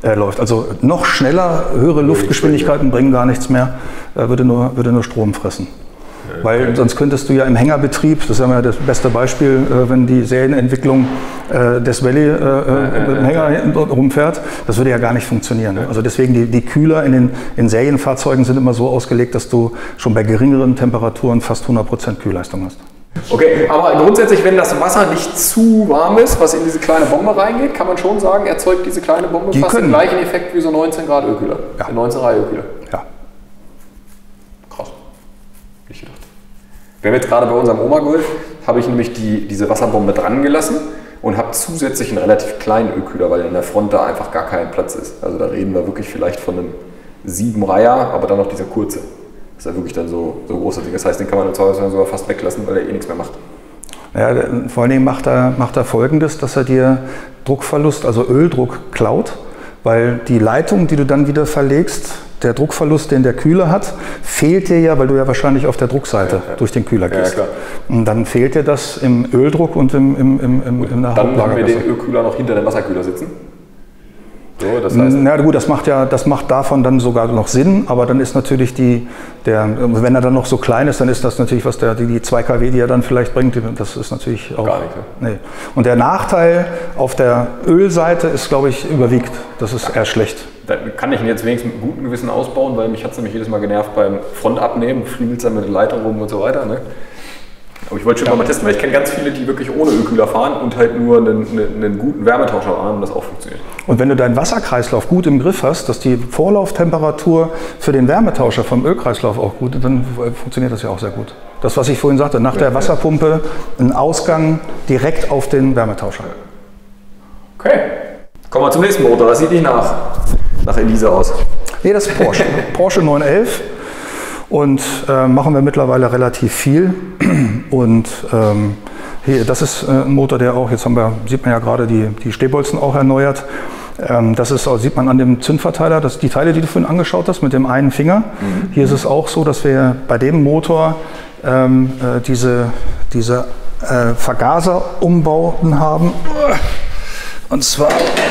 äh, läuft. Also noch schneller, höhere Luftgeschwindigkeiten bringen gar nichts mehr, äh, würde, nur, würde nur Strom fressen. Okay. Weil sonst könntest du ja im Hängerbetrieb, das ist ja das beste Beispiel, äh, wenn die Serienentwicklung äh, des Valley äh, äh, mit dem Hänger hinten rumfährt, das würde ja gar nicht funktionieren. Also deswegen die, die Kühler in den in Serienfahrzeugen sind immer so ausgelegt, dass du schon bei geringeren Temperaturen fast hundert Prozent Kühlleistung hast. Okay, aber grundsätzlich, wenn das Wasser nicht zu warm ist, was in diese kleine Bombe reingeht, kann man schon sagen, erzeugt diese kleine Bombe die fast können. den gleichen Effekt wie so neunzehn Grad Ölkühler. Ja. neunzehn Grad Ölkühler. Ja. Krass. Nicht gedacht. Wir haben jetzt gerade bei unserem Oma-Golf, habe ich nämlich die, diese Wasserbombe dran gelassen und habe zusätzlich einen relativ kleinen Ölkühler, weil in der Front da einfach gar kein Platz ist. Also da reden wir wirklich vielleicht von einem Siebenreiher, aber dann noch dieser kurze. Das ist ja wirklich dann so, so große Ding. Das heißt, den kann man zu Hause sogar fast weglassen, weil er eh nichts mehr macht. Ja, vor allen Dingen macht er, macht er Folgendes, dass er dir Druckverlust, also Öldruck klaut, weil die Leitung, die du dann wieder verlegst, der Druckverlust, den der Kühler hat, fehlt dir ja, weil du ja wahrscheinlich auf der Druckseite ja, ja. durch den Kühler gehst. Ja, klar. Und dann fehlt dir das im Öldruck und im, im, im, im, in der Dann haben wir den Ölkühler noch hinter dem Wasserkühler sitzen. So, das heißt, na gut, das macht ja, das macht davon dann sogar noch Sinn, aber dann ist natürlich die, der, wenn er dann noch so klein ist, dann ist das natürlich, was der, die, die zwei Kilowatt, die er dann vielleicht bringt, das ist natürlich auch. Gar nicht. Ja. Nee. Und der Nachteil auf der Ölseite ist, glaube ich, überwiegt. Das ist eher schlecht. Da kann ich ihn jetzt wenigstens mit gutem Gewissen ausbauen, weil mich hat es nämlich jedes Mal genervt beim Frontabnehmen, friemelt dann mit der Leitung rum und so weiter. Ne? Aber ich wollte schon ja. mal testen, weil ich kenne ganz viele, die wirklich ohne Ölkühler fahren und halt nur einen, einen, einen guten Wärmetauscher haben und das auch funktioniert. Und wenn du deinen Wasserkreislauf gut im Griff hast, dass die Vorlauftemperatur für den Wärmetauscher vom Ölkreislauf auch gut ist, dann funktioniert das ja auch sehr gut. Das, was ich vorhin sagte, nach ja, der Wasserpumpe ein Ausgang direkt auf den Wärmetauscher. Okay, kommen wir zum nächsten Motor. Das sieht nicht nach, nach Elise aus. Nee, das ist Porsche. Porsche neun elf. Und äh, machen wir mittlerweile relativ viel. Und ähm, hier, das ist äh, ein Motor, der auch, jetzt haben wir, sieht man ja gerade die, die Stehbolzen auch erneuert. Ähm, das ist, sieht man an dem Zündverteiler, das die Teile, die du vorhin angeschaut hast, mit dem einen Finger. Mhm. Hier ist es auch so, dass wir bei dem Motor ähm, äh, diese, diese äh, Vergaserumbauten haben. Und zwar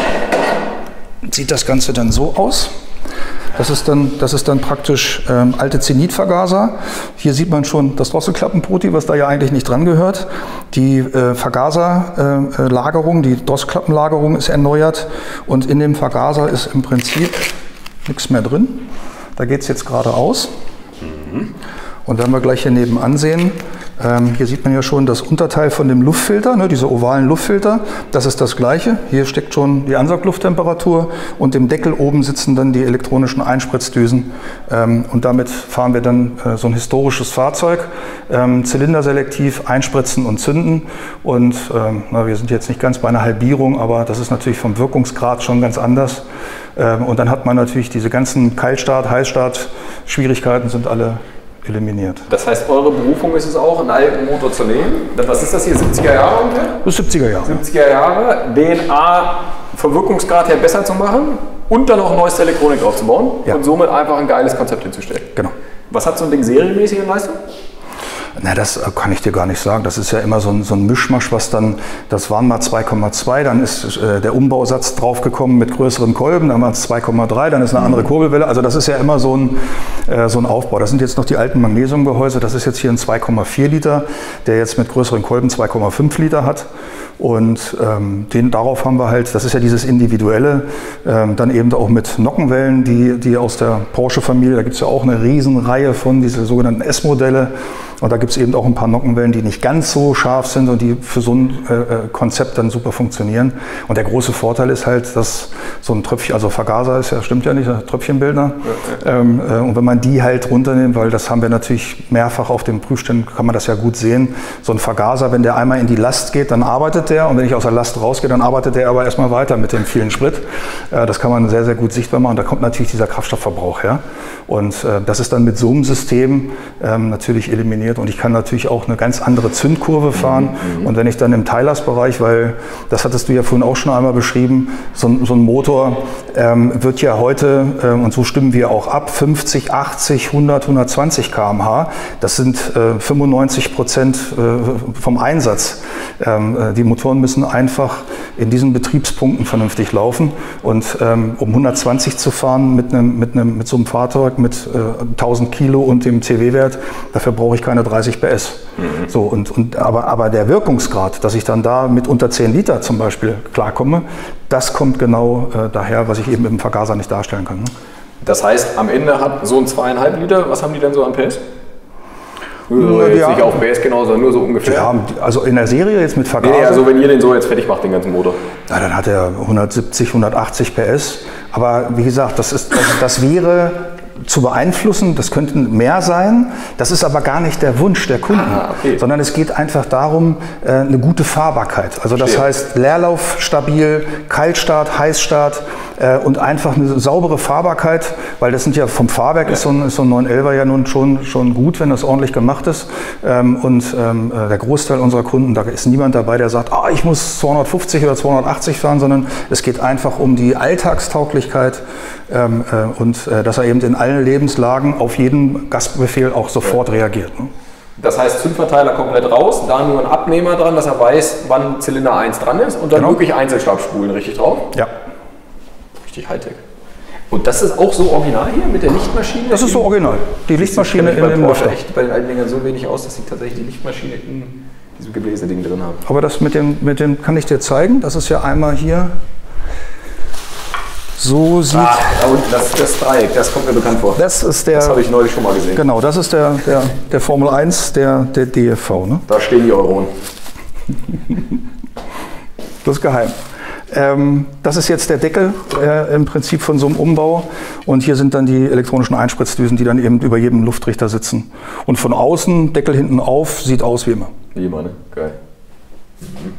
sieht das Ganze dann so aus. Das ist dann, das ist dann praktisch ähm, alte Zenitvergaser. Hier sieht man schon das Drosselklappenpoti, was da ja eigentlich nicht dran gehört. Die äh, Vergaserlagerung, äh, die Drosselklappenlagerung ist erneuert und in dem Vergaser ist im Prinzip nichts mehr drin. Da geht es jetzt geradeaus. Mhm. Und wenn wir gleich hier nebenan sehen, ähm, hier sieht man ja schon das Unterteil von dem Luftfilter, ne, diese ovalen Luftfilter, das ist das gleiche. Hier steckt schon die Ansauglufttemperatur und im Deckel oben sitzen dann die elektronischen Einspritzdüsen. Ähm, und damit fahren wir dann äh, so ein historisches Fahrzeug, ähm, zylinderselektiv einspritzen und zünden. Und ähm, na, wir sind jetzt nicht ganz bei einer Halbierung, aber das ist natürlich vom Wirkungsgrad schon ganz anders. Ähm, und dann hat man natürlich diese ganzen Kaltstart-, Heißstart-Schwierigkeiten sind alle eliminiert. Das heißt, eure Berufung ist es auch, einen alten Motor zu nehmen. Was ist das hier, siebziger Jahre ungefähr? Das ist siebziger Jahre. siebziger Jahre, den A vom Wirkungsgrad her besser zu machen und dann noch neueste Elektronik draufzubauen ja. und somit einfach ein geiles Konzept hinzustellen. Genau. Was hat so ein Ding serienmäßig in Leistung? Na, das kann ich dir gar nicht sagen. Das ist ja immer so ein, so ein Mischmasch, was dann, das waren mal zwei Komma zwei, dann ist äh, der Umbausatz draufgekommen mit größeren Kolben, dann waren es zwei Komma drei, dann ist eine andere Kurbelwelle. Also das ist ja immer so ein, äh, so ein Aufbau. Das sind jetzt noch die alten Magnesiumgehäuse. Das ist jetzt hier ein zwei Komma vier Liter, der jetzt mit größeren Kolben zwei Komma fünf Liter hat. Und ähm, den, darauf haben wir halt, das ist ja dieses Individuelle, ähm, dann eben auch mit Nockenwellen, die, die aus der Porsche-Familie, da gibt es ja auch eine Riesenreihe von, diese sogenannten S-Modelle. Und da gibt es eben auch ein paar Nockenwellen, die nicht ganz so scharf sind und die für so ein äh, Konzept dann super funktionieren. Und der große Vorteil ist halt, dass so ein Tröpfchen, also Vergaser ist ja, stimmt ja nicht, ein Tröpfchenbildner. Ja, ja. Ähm, äh, und wenn man die halt runternimmt, weil das haben wir natürlich mehrfach auf den Prüfständen, kann man das ja gut sehen. So ein Vergaser, wenn der einmal in die Last geht, dann arbeitet der. Und wenn ich aus der Last rausgehe, dann arbeitet der aber erstmal weiter mit dem vielen Sprit. Äh, das kann man sehr, sehr gut sichtbar machen. Da kommt natürlich dieser Kraftstoffverbrauch her. Und äh, das ist dann mit so einem System ähm, natürlich eliminiert. Und ich kann natürlich auch eine ganz andere Zündkurve fahren. Mhm. Und wenn ich dann im Teilersbereich, weil das hattest du ja vorhin auch schon einmal beschrieben, so, so ein Motor ähm, wird ja heute, ähm, und so stimmen wir auch ab, fünfzig, achtzig, hundert, hundertzwanzig Kilometer pro Stunde. Das sind äh, fünfundneunzig Prozent äh, vom Einsatz. Ähm, äh, die Motoren müssen einfach in diesen Betriebspunkten vernünftig laufen. Und ähm, um hundertzwanzig zu fahren mit, einem, mit, einem, mit so einem Fahrzeug mit äh, tausend Kilo und dem C W-Wert, dafür brauche ich keine dreißig P S. Mhm. So, und, und, aber, aber der Wirkungsgrad, dass ich dann da mit unter zehn Liter zum Beispiel klarkomme, das kommt genau äh, daher, was ich eben im Vergaser nicht darstellen kann. Ne? Das heißt, am Ende hat so ein zweieinhalb Liter, was haben die denn so an P S? Ja, jetzt nicht auf P S genau, sondern nur so ungefähr. Ja, also in der Serie jetzt mit Vergaser. Nee, also wenn ihr den so jetzt fertig macht, den ganzen Motor. Na, dann hat er hundertsiebzig, hundertachtzig P S. Aber wie gesagt, das, ist, das, das wäre zu beeinflussen, das könnten mehr sein. Das ist aber gar nicht der Wunsch der Kunden, ah, okay. sondern es geht einfach darum, eine gute Fahrbarkeit. Also das Verstehe. heißt Leerlauf stabil, Kaltstart, Heißstart und einfach eine saubere Fahrbarkeit, weil das sind ja vom Fahrwerk ja. ist so ein, ist so ein neun elfer ja nun schon, schon gut, wenn das ordentlich gemacht ist. Und der Großteil unserer Kunden, da ist niemand dabei, der sagt, ah, ich muss zweihundertfünfzig oder zweihundertachtzig fahren, sondern es geht einfach um die Alltagstauglichkeit und dass er eben in allen Lebenslagen auf jeden Gastbefehl auch sofort ja. reagiert. Ne? Das heißt, Zündverteiler komplett raus, da nur ein Abnehmer dran, dass er weiß, wann Zylinder eins dran ist und dann genau. wirklich Einzelstabspulen richtig drauf? Ja. Richtig Hightech. Und das ist auch so original hier mit der Lichtmaschine? Das ist so original. Die Lichtmaschine in dem Lüfter. Das sieht bei den alten Dingern so wenig aus, dass sie tatsächlich die Lichtmaschine in diesem Gebläse-Ding drin haben. Aber das mit dem, mit dem kann ich dir zeigen. Das ist ja einmal hier. So sieht. Ah, da unten, das, das Dreieck, das kommt mir bekannt vor. Das ist der. Das habe ich neulich schon mal gesehen. Genau, das ist der, der, der Formel eins, der, der D F V. Ne? Da stehen die Euronen. Das ist geheim. Ähm, das ist jetzt der Deckel äh, im Prinzip von so einem Umbau. Und hier sind dann die elektronischen Einspritzdüsen, die dann eben über jedem Luftrichter sitzen. Und von außen, Deckel hinten auf, sieht aus wie immer. Wie immer, ne? Geil. Mhm.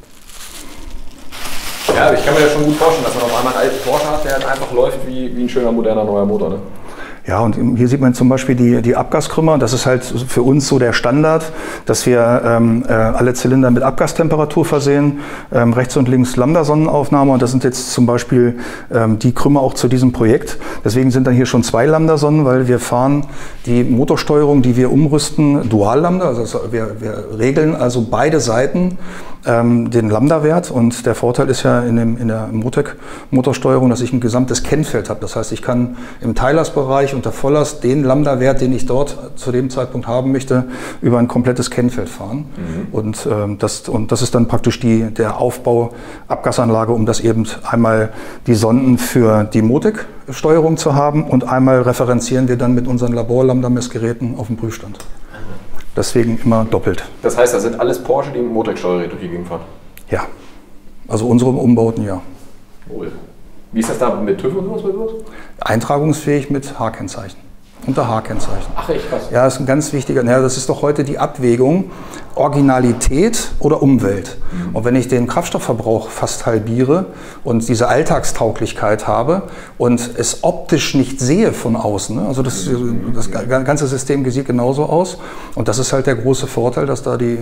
Ja, ich kann mir das schon gut vorstellen, dass man auf einmal einen alten Porsche hat, der halt einfach läuft wie, wie ein schöner, moderner, neuer Motor. Ne? Ja, und hier sieht man zum Beispiel die, die Abgaskrümmer. Das ist halt für uns so der Standard, dass wir ähm, äh, alle Zylinder mit Abgastemperatur versehen, ähm, rechts und links Lambda-Sonnenaufnahme. Und das sind jetzt zum Beispiel ähm, die Krümmer auch zu diesem Projekt. Deswegen sind dann hier schon zwei Lambda-Sonnen, weil wir fahren die Motorsteuerung, die wir umrüsten, Dual-Lambda. Also wir, wir regeln also beide Seiten ähm, den Lambda-Wert. Und der Vorteil ist ja in, dem, in der Motec-Motorsteuerung, dass ich ein gesamtes Kennfeld habe. Das heißt, ich kann im Teilersbereich unter Volllast den Lambda-Wert, den ich dort zu dem Zeitpunkt haben möchte, über ein komplettes Kennfeld fahren. Mhm. Und, ähm, das, und das ist dann praktisch die, der Aufbau Abgasanlage, um das eben einmal die Sonden für die Motec-Steuerung zu haben und einmal referenzieren wir dann mit unseren Labor-Lambda-Messgeräten auf dem Prüfstand. Deswegen immer doppelt. Das heißt, das sind alles Porsche, die mit Motec-Steuergerät durch die Gegend fahren? Ja, also unsere Umbauten ja. Wohl. Wie ist das da mit TÜV und sowas bei sowas? Eintragungsfähig mit H-Kennzeichen. Unter H-Kennzeichen. Ach echt, krass. Ja, das ist ein ganz wichtiger, ja, das ist doch heute die Abwägung, Originalität oder Umwelt. Mhm. Und wenn ich den Kraftstoffverbrauch fast halbiere und diese Alltagstauglichkeit habe und es optisch nicht sehe von außen, ne? Also das, mhm. das ganze System sieht genauso aus. Und das ist halt der große Vorteil, dass da die äh,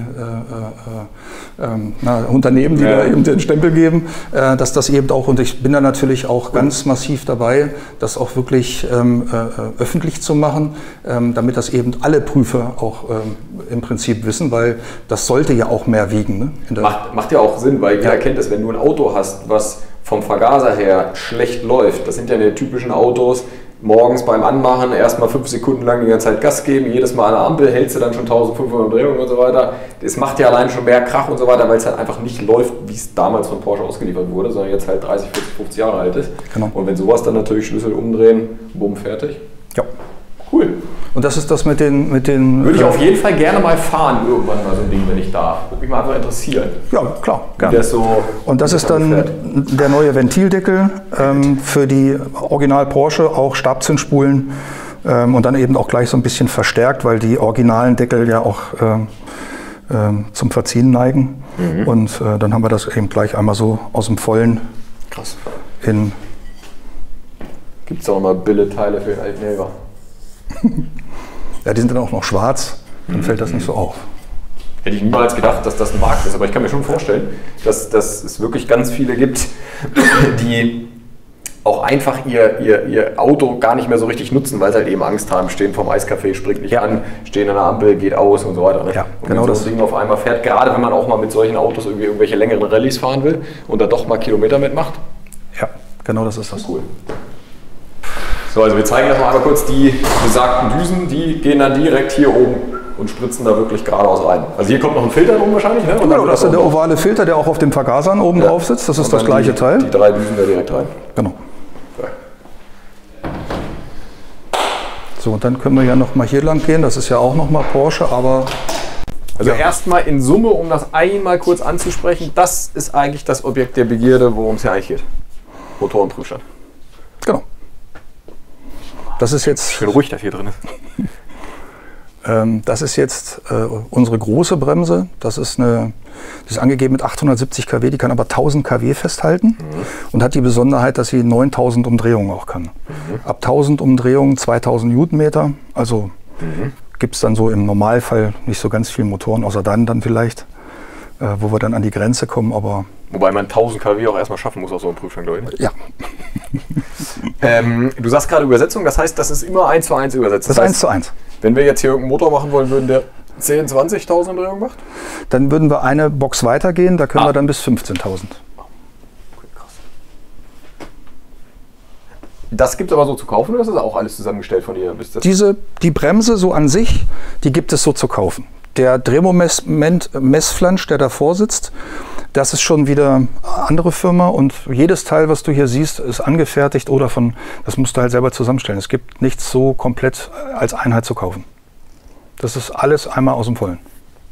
äh, äh, na, Unternehmen, die ja. da eben den Stempel geben, äh, dass das eben auch, und ich bin da natürlich auch ganz massiv dabei, das auch wirklich ähm, äh, öffentlich zu machen, ähm, damit das eben alle Prüfer auch ähm, im Prinzip wissen, weil das sollte ja auch mehr wiegen. Ne? In der macht, macht ja auch Sinn, weil jeder ja. kennt es, wenn du ein Auto hast, was vom Vergaser her schlecht läuft. Das sind ja die typischen Autos, morgens beim Anmachen erstmal fünf Sekunden lang die ganze Zeit Gas geben, jedes Mal an der Ampel hältst du dann schon eintausendfünfhundert Umdrehungen und so weiter. Das macht ja allein schon mehr Krach und so weiter, weil es halt einfach nicht läuft, wie es damals von Porsche ausgeliefert wurde, sondern jetzt halt dreißig, vierzig, fünfzig Jahre alt ist. Genau. Und wenn sowas dann natürlich Schlüssel umdrehen, bumm, fertig. Ja. Cool. Und das ist das mit den... Mit den Würde ich auf jeden Fall gerne mal fahren, irgendwann mal so ein Ding, wenn ich darf. Würde mich mal einfach interessieren. Ja, klar, gerne. Das so und das ist dann fährt. Der neue Ventildeckel ähm, für die Original Porsche, auch Stabzündspulen ähm, und dann eben auch gleich so ein bisschen verstärkt, weil die originalen Deckel ja auch ähm, ähm, zum Verziehen neigen. Mhm. Und äh, dann haben wir das eben gleich einmal so aus dem Vollen. Krass. In Gibt es auch mal Billet-Teile für den alten Jäger? Ja, die sind dann auch noch schwarz. dann fällt das nicht so auf. Hätte ich niemals gedacht, dass das ein Markt ist, aber ich kann mir schon vorstellen, dass, dass es wirklich ganz viele gibt, die auch einfach ihr, ihr, ihr Auto gar nicht mehr so richtig nutzen, weil sie halt eben Angst haben, stehen vorm Eiscafé, springt nicht an, stehen an der Ampel, geht aus und so weiter. Ne? Ja, und genau wenn so das ein Ding auf einmal fährt, gerade wenn man auch mal mit solchen Autos irgendwie irgendwelche längeren Rallyes fahren will und da doch mal Kilometer mitmacht. Ja, genau das ist das. Cool. So, also wir zeigen das mal einmal kurz, die besagten Düsen, die gehen dann direkt hier oben und spritzen da wirklich geradeaus rein. Also hier kommt noch ein Filter drum wahrscheinlich, ne? Und genau, das ist der ovale Filter, der auch auf dem Vergasern oben ja. drauf sitzt. Das ist und das gleiche die, Teil. Die drei Düsen da direkt rein. Genau. So, und dann können wir ja noch mal hier lang gehen. Das ist ja auch noch mal Porsche, aber... Also ja. erstmal in Summe, um das einmal kurz anzusprechen, das ist eigentlich das Objekt der Begierde, worum es hier eigentlich geht. Motorenprüfstand. Genau. Das ist jetzt... Schön ruhig, das hier drin ist. ähm, das ist jetzt äh, unsere große Bremse. Das ist eine... Die ist angegeben mit achthundertsiebzig Kilowatt, die kann aber tausend Kilowatt festhalten mhm. und hat die Besonderheit, dass sie neuntausend Umdrehungen auch kann. Mhm. Ab tausend Umdrehungen zweitausend Newtonmeter, also mhm. gibt es dann so im Normalfall nicht so ganz viele Motoren, außer dann, dann vielleicht, äh, wo wir dann an die Grenze kommen, aber... Wobei man tausend Kilowatt auch erstmal schaffen muss auf so einem Prüfstand, glaube ich. Ja. ähm, du sagst gerade Übersetzung, das heißt, das ist immer eins zu eins übersetzt. Das, das ist eins zu eins. Wenn wir jetzt hier irgendeinen Motor machen wollen, würden der zehntausend, zwanzigtausend Umdrehungen macht? Dann würden wir eine Box weitergehen, da können ah. wir dann bis fünfzehntausend. Okay, krass. Das gibt es aber so zu kaufen oder ist das auch alles zusammengestellt von dir? Diese, die Bremse so an sich, die gibt es so zu kaufen. Der Drehmoment-Messflansch, der davor sitzt, das ist schon wieder eine andere Firma und jedes Teil, was du hier siehst, ist angefertigt oder von, das musst du halt selber zusammenstellen. Es gibt nichts so komplett als Einheit zu kaufen. Das ist alles einmal aus dem Vollen.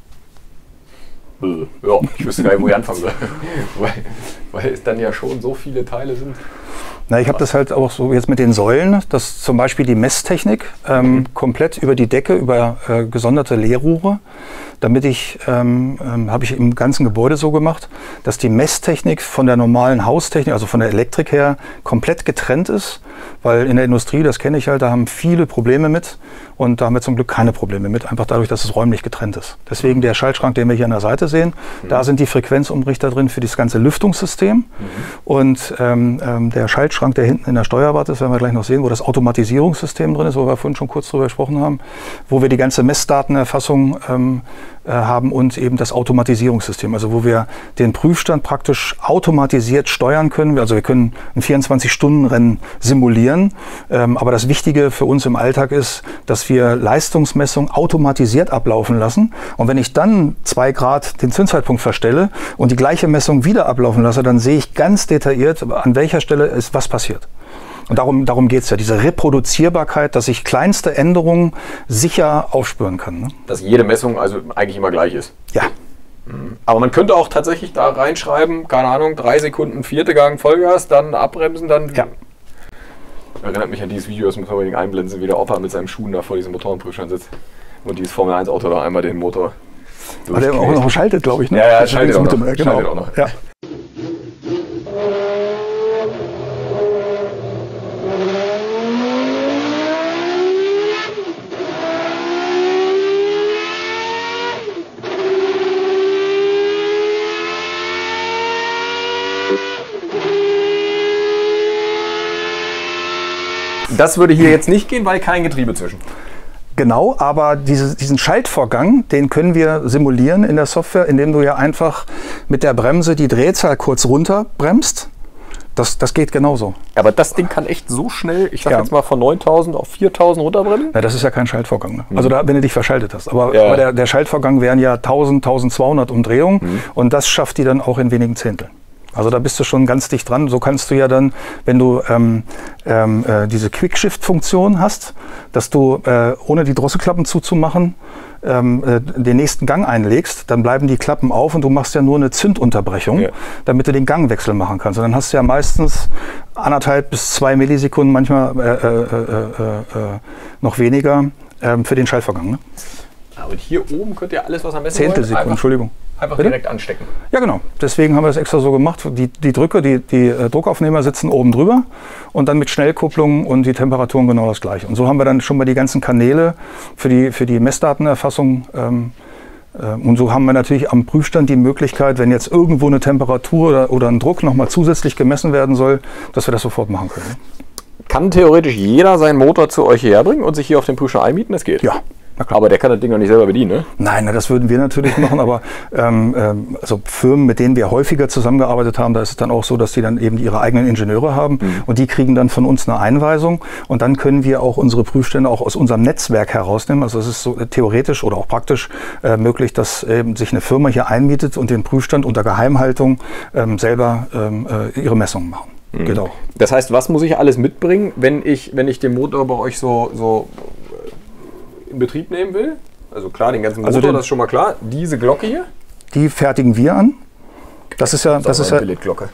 Ja, ich wüsste gar nicht, wo ich anfangen soll. weil, weil es dann ja schon so viele Teile sind. Na, ich habe das halt auch so jetzt mit den Säulen, dass zum Beispiel die Messtechnik ähm, mhm. komplett über die Decke, über äh, gesonderte Leerrohre, damit ich, ähm, ähm, habe ich im ganzen Gebäude so gemacht, dass die Messtechnik von der normalen Haustechnik, also von der Elektrik her, komplett getrennt ist, weil in der Industrie, das kenne ich halt, da haben viele Probleme mit und da haben wir zum Glück keine Probleme mit, einfach dadurch, dass es räumlich getrennt ist. Deswegen der Schaltschrank, den wir hier an der Seite sehen, mhm. da sind die Frequenzumrichter drin für das ganze Lüftungssystem mhm. und ähm, ähm, der Schaltschrank, der hinten in der Steuerwarte ist, werden wir gleich noch sehen, wo das Automatisierungssystem drin ist, wo wir vorhin schon kurz drüber gesprochen haben, wo wir die ganze Messdatenerfassung ähm, äh, haben und eben das Automatisierungssystem, also wo wir den Prüfstand praktisch automatisiert steuern können. Also wir können ein vierundzwanzig-Stunden-Rennen simulieren, ähm, aber das Wichtige für uns im Alltag ist, dass wir Leistungsmessung automatisiert ablaufen lassen und wenn ich dann zwei Grad den Zündzeitpunkt verstelle und die gleiche Messung wieder ablaufen lasse, dann sehe ich ganz detailliert, an welcher Stelle ist was passiert. Und darum, darum geht es ja, diese Reproduzierbarkeit, dass ich kleinste Änderungen sicher aufspüren kann. Ne? Dass jede Messung also eigentlich immer gleich ist. Ja. Aber man könnte auch tatsächlich da reinschreiben, keine Ahnung, drei Sekunden, vierte Gang Vollgas, dann abbremsen, dann... Ja. Erinnert mich an dieses Video, das muss man unbedingt einblenden, wie der Opa mit seinem Schuhen da vor diesem Motorenprüfstand sitzt und dieses Formel eins Auto da einmal den Motor durchquält. Der auch noch schaltet, glaube ich. Ne? Ja, ja, schaltet, auch noch. Genau. schaltet auch noch. Ja. Das würde hier jetzt nicht gehen, weil kein Getriebe zwischen. Genau, aber diese, diesen Schaltvorgang, den können wir simulieren in der Software, indem du ja einfach mit der Bremse die Drehzahl kurz runter bremst. Das, das geht genauso. Aber das Ding kann echt so schnell, ich sag ja. jetzt mal von neuntausend auf viertausend runterbremsen? Ja, das ist ja kein Schaltvorgang. Ne? Mhm. Also da, wenn du dich verschaltet hast. Aber, ja. aber der, der Schaltvorgang wären ja tausend, tausendzweihundert Umdrehungen mhm. und das schafft die dann auch in wenigen Zehnteln. Also da bist du schon ganz dicht dran. So kannst du ja dann, wenn du ähm, ähm, äh, diese Quick-Shift-Funktion hast, dass du, äh, ohne die Drosselklappen zuzumachen, ähm, äh, den nächsten Gang einlegst, dann bleiben die Klappen auf und du machst ja nur eine Zündunterbrechung, ja. damit du den Gangwechsel machen kannst. Und dann hast du ja meistens anderthalb bis zwei Millisekunden, manchmal äh, äh, äh, äh, noch weniger, äh, für den Schaltvorgang. Ne? Ja, und hier oben könnt ihr alles, was am besten Zehntelsekunden, Entschuldigung. Einfach Bitte? direkt anstecken. Ja, genau. Deswegen haben wir das extra so gemacht. Die, die Drücke, die, die äh, Druckaufnehmer sitzen oben drüber und dann mit Schnellkupplung und die Temperaturen genau das gleiche. Und so haben wir dann schon mal die ganzen Kanäle für die, für die Messdatenerfassung. Ähm, äh, und so haben wir natürlich am Prüfstand die Möglichkeit, wenn jetzt irgendwo eine Temperatur oder, oder ein Druck nochmal zusätzlich gemessen werden soll, dass wir das sofort machen können. Kann theoretisch jeder seinen Motor zu euch hierher bringen und sich hier auf den Prüfstand einmieten? Das geht? Ja. Aber der kann das Ding doch nicht selber bedienen, ne? Nein, na, das würden wir natürlich machen, aber ähm, ähm, also Firmen, mit denen wir häufiger zusammengearbeitet haben, da ist es dann auch so, dass die dann eben ihre eigenen Ingenieure haben mhm. und die kriegen dann von uns eine Einweisung und dann können wir auch unsere Prüfstände auch aus unserem Netzwerk herausnehmen. Also es ist so theoretisch oder auch praktisch äh, möglich, dass ähm, sich eine Firma hier einmietet und den Prüfstand unter Geheimhaltung ähm, selber ähm, äh, ihre Messungen machen. Mhm. Geht auch. Das heißt, was muss ich alles mitbringen, wenn ich, wenn ich den Motor bei euch so, so in Betrieb nehmen will? Also klar, den ganzen Motor, also den, das ist schon mal klar. Diese Glocke hier? Die fertigen wir an. Das ist ja das, ist ja,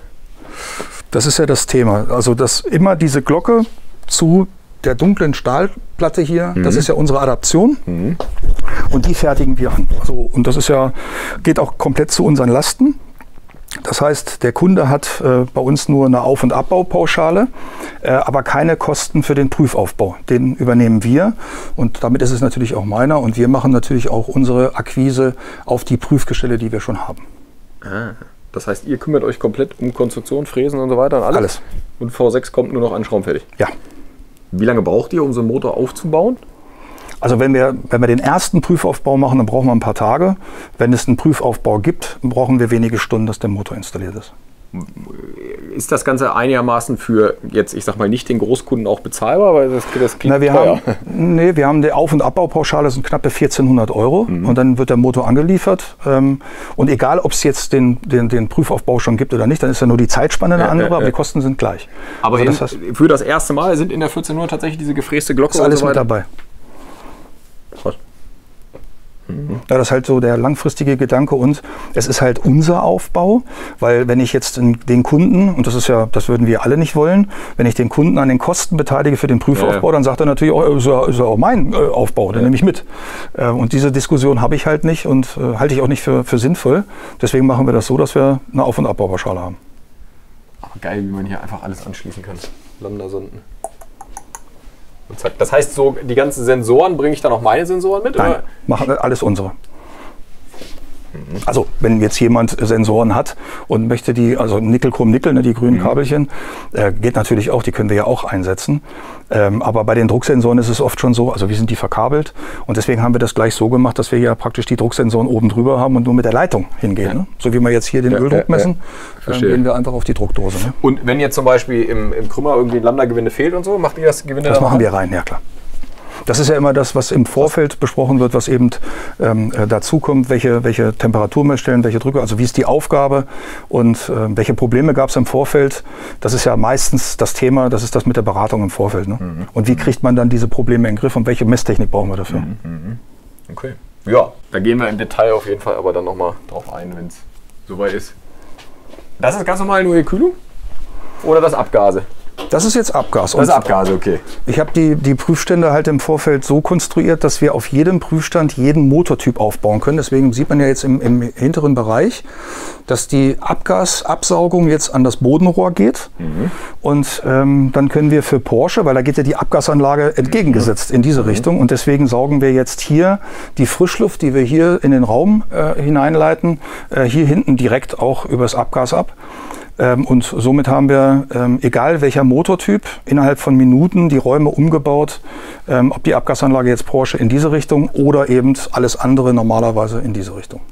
das ist ja das Thema. Also dass immer diese Glocke zu der dunklen Stahlplatte hier, mhm. das ist ja unsere Adaption. Mhm. Und die fertigen wir an. Also, und das ist ja, geht auch komplett zu unseren Lasten. Das heißt, der Kunde hat äh, bei uns nur eine Auf- und Abbaupauschale, äh, aber keine Kosten für den Prüfaufbau. Den übernehmen wir und damit ist es natürlich auch meiner und wir machen natürlich auch unsere Akquise auf die Prüfgestelle, die wir schon haben. Ah, das heißt, ihr kümmert euch komplett um Konstruktion, Fräsen und so weiter und alles? Alles. Und V sechs kommt nur noch an Schrauben fertig? Ja. Wie lange braucht ihr, um so einen Motor aufzubauen? Also wenn wir, wenn wir den ersten Prüfaufbau machen, dann brauchen wir ein paar Tage. Wenn es einen Prüfaufbau gibt, brauchen wir wenige Stunden, dass der Motor installiert ist. Ist das Ganze einigermaßen für jetzt, ich sag mal, nicht den Großkunden auch bezahlbar? Weil das, das klingt Na, wir teuer. Haben, nee, wir haben die Auf- und Abbaupauschale, das sind knappe vierzehnhundert Euro mhm. und dann wird der Motor angeliefert. Und egal, ob es jetzt den, den, den Prüfaufbau schon gibt oder nicht, dann ist ja nur die Zeitspanne eine ja, andere, ja, aber ja. die Kosten sind gleich. Aber also in, das heißt, für das erste Mal sind in der vierzehnhundert tatsächlich diese gefräste Glocke ist alles und so mit dabei. Was? Ja, das ist halt so der langfristige Gedanke und es ist halt unser Aufbau, weil wenn ich jetzt den Kunden, und das ist ja, das würden wir alle nicht wollen, wenn ich den Kunden an den Kosten beteilige für den Prüfaufbau, ja. dann sagt er natürlich, oh, ist ja, ist ja auch mein äh, Aufbau, den ja. nehme ich mit. Äh, und diese Diskussion habe ich halt nicht und äh, halte ich auch nicht für, für sinnvoll. Deswegen machen wir das so, dass wir eine Auf- und Abbaupauschale haben. Aber geil, wie man hier einfach alles anschließen kann. Lambda-Sonden. Und zack. Das heißt, so die ganzen Sensoren, bringe ich dann auch meine Sensoren mit? Nein, oder? machen alles unsere. Also wenn jetzt jemand Sensoren hat und möchte die, also Nickel, Chrom, Nickel, ne, die grünen mhm. Kabelchen, äh, geht natürlich auch, die können wir ja auch einsetzen. Ähm, aber bei den Drucksensoren ist es oft schon so, also wie sind die verkabelt? Und deswegen haben wir das gleich so gemacht, dass wir ja praktisch die Drucksensoren oben drüber haben und nur mit der Leitung hingehen. Ja. Ne? So wie wir jetzt hier den ja, Öldruck messen, ja, ja. dann gehen wir einfach auf die Druckdose. Ne? Und wenn jetzt zum Beispiel im, im Krümmer irgendwie ein Lambda-Gewinde fehlt und so, macht ihr das Gewinde? Das machen wir rein, ja klar. Das ist ja immer das, was im Vorfeld besprochen wird, was eben ähm, dazu kommt, welche, welche Temperaturmessstellen, welche Drücke, also wie ist die Aufgabe und äh, welche Probleme gab es im Vorfeld. Das ist ja meistens das Thema, das ist das mit der Beratung im Vorfeld. Ne? Mhm. Und wie kriegt man dann diese Probleme in den Griff und welche Messtechnik brauchen wir dafür? Mhm. Okay. Ja, da gehen wir im Detail auf jeden Fall aber dann nochmal drauf ein, wenn es soweit ist. Das ist ganz normal nur die Kühlung oder das Abgase? Das ist jetzt Abgas. Das ist Abgase, okay. Ich habe die, die Prüfstände halt im Vorfeld so konstruiert, dass wir auf jedem Prüfstand jeden Motortyp aufbauen können. Deswegen sieht man ja jetzt im, im hinteren Bereich, dass die Abgasabsaugung jetzt an das Bodenrohr geht. Mhm. Und ähm, dann können wir für Porsche, weil da geht ja die Abgasanlage entgegengesetzt in diese mhm. Richtung. Und deswegen saugen wir jetzt hier die Frischluft, die wir hier in den Raum äh, hineinleiten, äh, hier hinten direkt auch übers Abgas ab. Und somit haben wir, ähm, egal welcher Motortyp, innerhalb von Minuten die Räume umgebaut, ähm, ob die Abgasanlage jetzt Porsche in diese Richtung oder eben alles andere normalerweise in diese Richtung.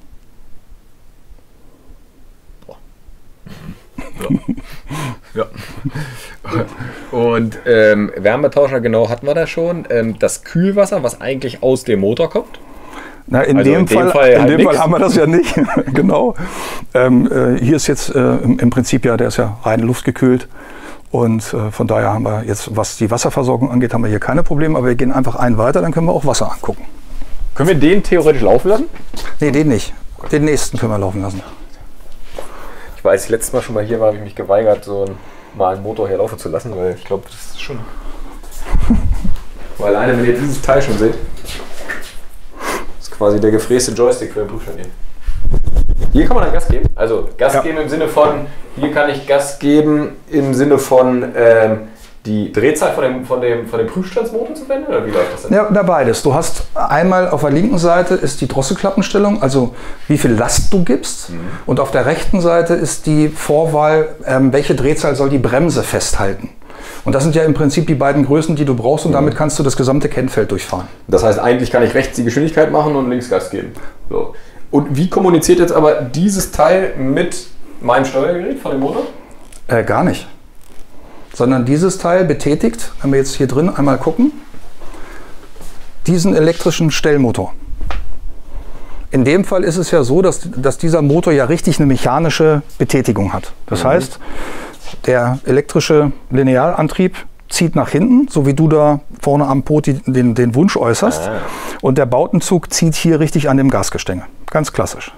Ja. ja. Und ähm, Wärmetauscher, genau, hatten wir da schon. Ähm, das Kühlwasser, was eigentlich aus dem Motor kommt. Na, in, also dem in dem Fall, Fall, in halt dem Fall haben wir das ja nicht. Genau. Ähm, äh, hier ist jetzt äh, im, im Prinzip ja, der ist ja rein luftgekühlt. Und äh, von daher haben wir jetzt, was die Wasserversorgung angeht, haben wir hier keine Probleme. Aber wir gehen einfach einen weiter, dann können wir auch Wasser angucken. Können wir den theoretisch laufen lassen? Nee, den nicht. Den nächsten können wir laufen lassen. Ich weiß, das letzte Mal schon mal hier war, habe ich mich geweigert, so einen, mal einen Motor hier laufen zu lassen, weil ich glaube, das ist schon... weil alleine, wenn ihr dieses Teil schon seht, quasi der gefräste Joystick für den Prüfstand. Hier kann man dann Gas geben? Also Gas Ja. geben im Sinne von, hier kann ich Gas geben im Sinne von ähm, die Drehzahl von dem, von, dem, von dem Prüfstandsmotor zu verändern? Oder wie läuft das denn? Ja, da beides. Du hast einmal auf der linken Seite ist die Drosselklappenstellung, also wie viel Last du gibst. Mhm. Und auf der rechten Seite ist die Vorwahl, ähm, welche Drehzahl soll die Bremse festhalten. Und das sind ja im Prinzip die beiden Größen, die du brauchst, und damit kannst du das gesamte Kennfeld durchfahren. Das heißt, eigentlich kann ich rechts die Geschwindigkeit machen und links Gas geben. So. Und wie kommuniziert jetzt aber dieses Teil mit meinem Steuergerät von dem Motor? Äh, gar nicht. Sondern dieses Teil betätigt, wenn wir jetzt hier drin einmal gucken, diesen elektrischen Stellmotor. In dem Fall ist es ja so, dass, dass dieser Motor ja richtig eine mechanische Betätigung hat. Das mhm. heißt, der elektrische Linealantrieb zieht nach hinten, so wie du da vorne am Poti den, den Wunsch äußerst. Ah. Und der Bautenzug zieht hier richtig an dem Gasgestänge. Ganz klassisch.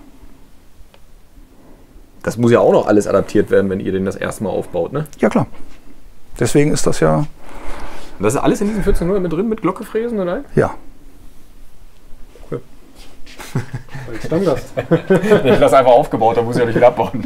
Das muss ja auch noch alles adaptiert werden, wenn ihr den das erste Mal aufbaut, ne? Ja, klar. Deswegen ist das ja... Und das ist alles in diesen vierzehnhundert mit drin, mit Glockefräsen, oder? Ja. Okay. Stammgast. Ich lasse einfach aufgebaut, da muss ich ja nicht wieder abbauen.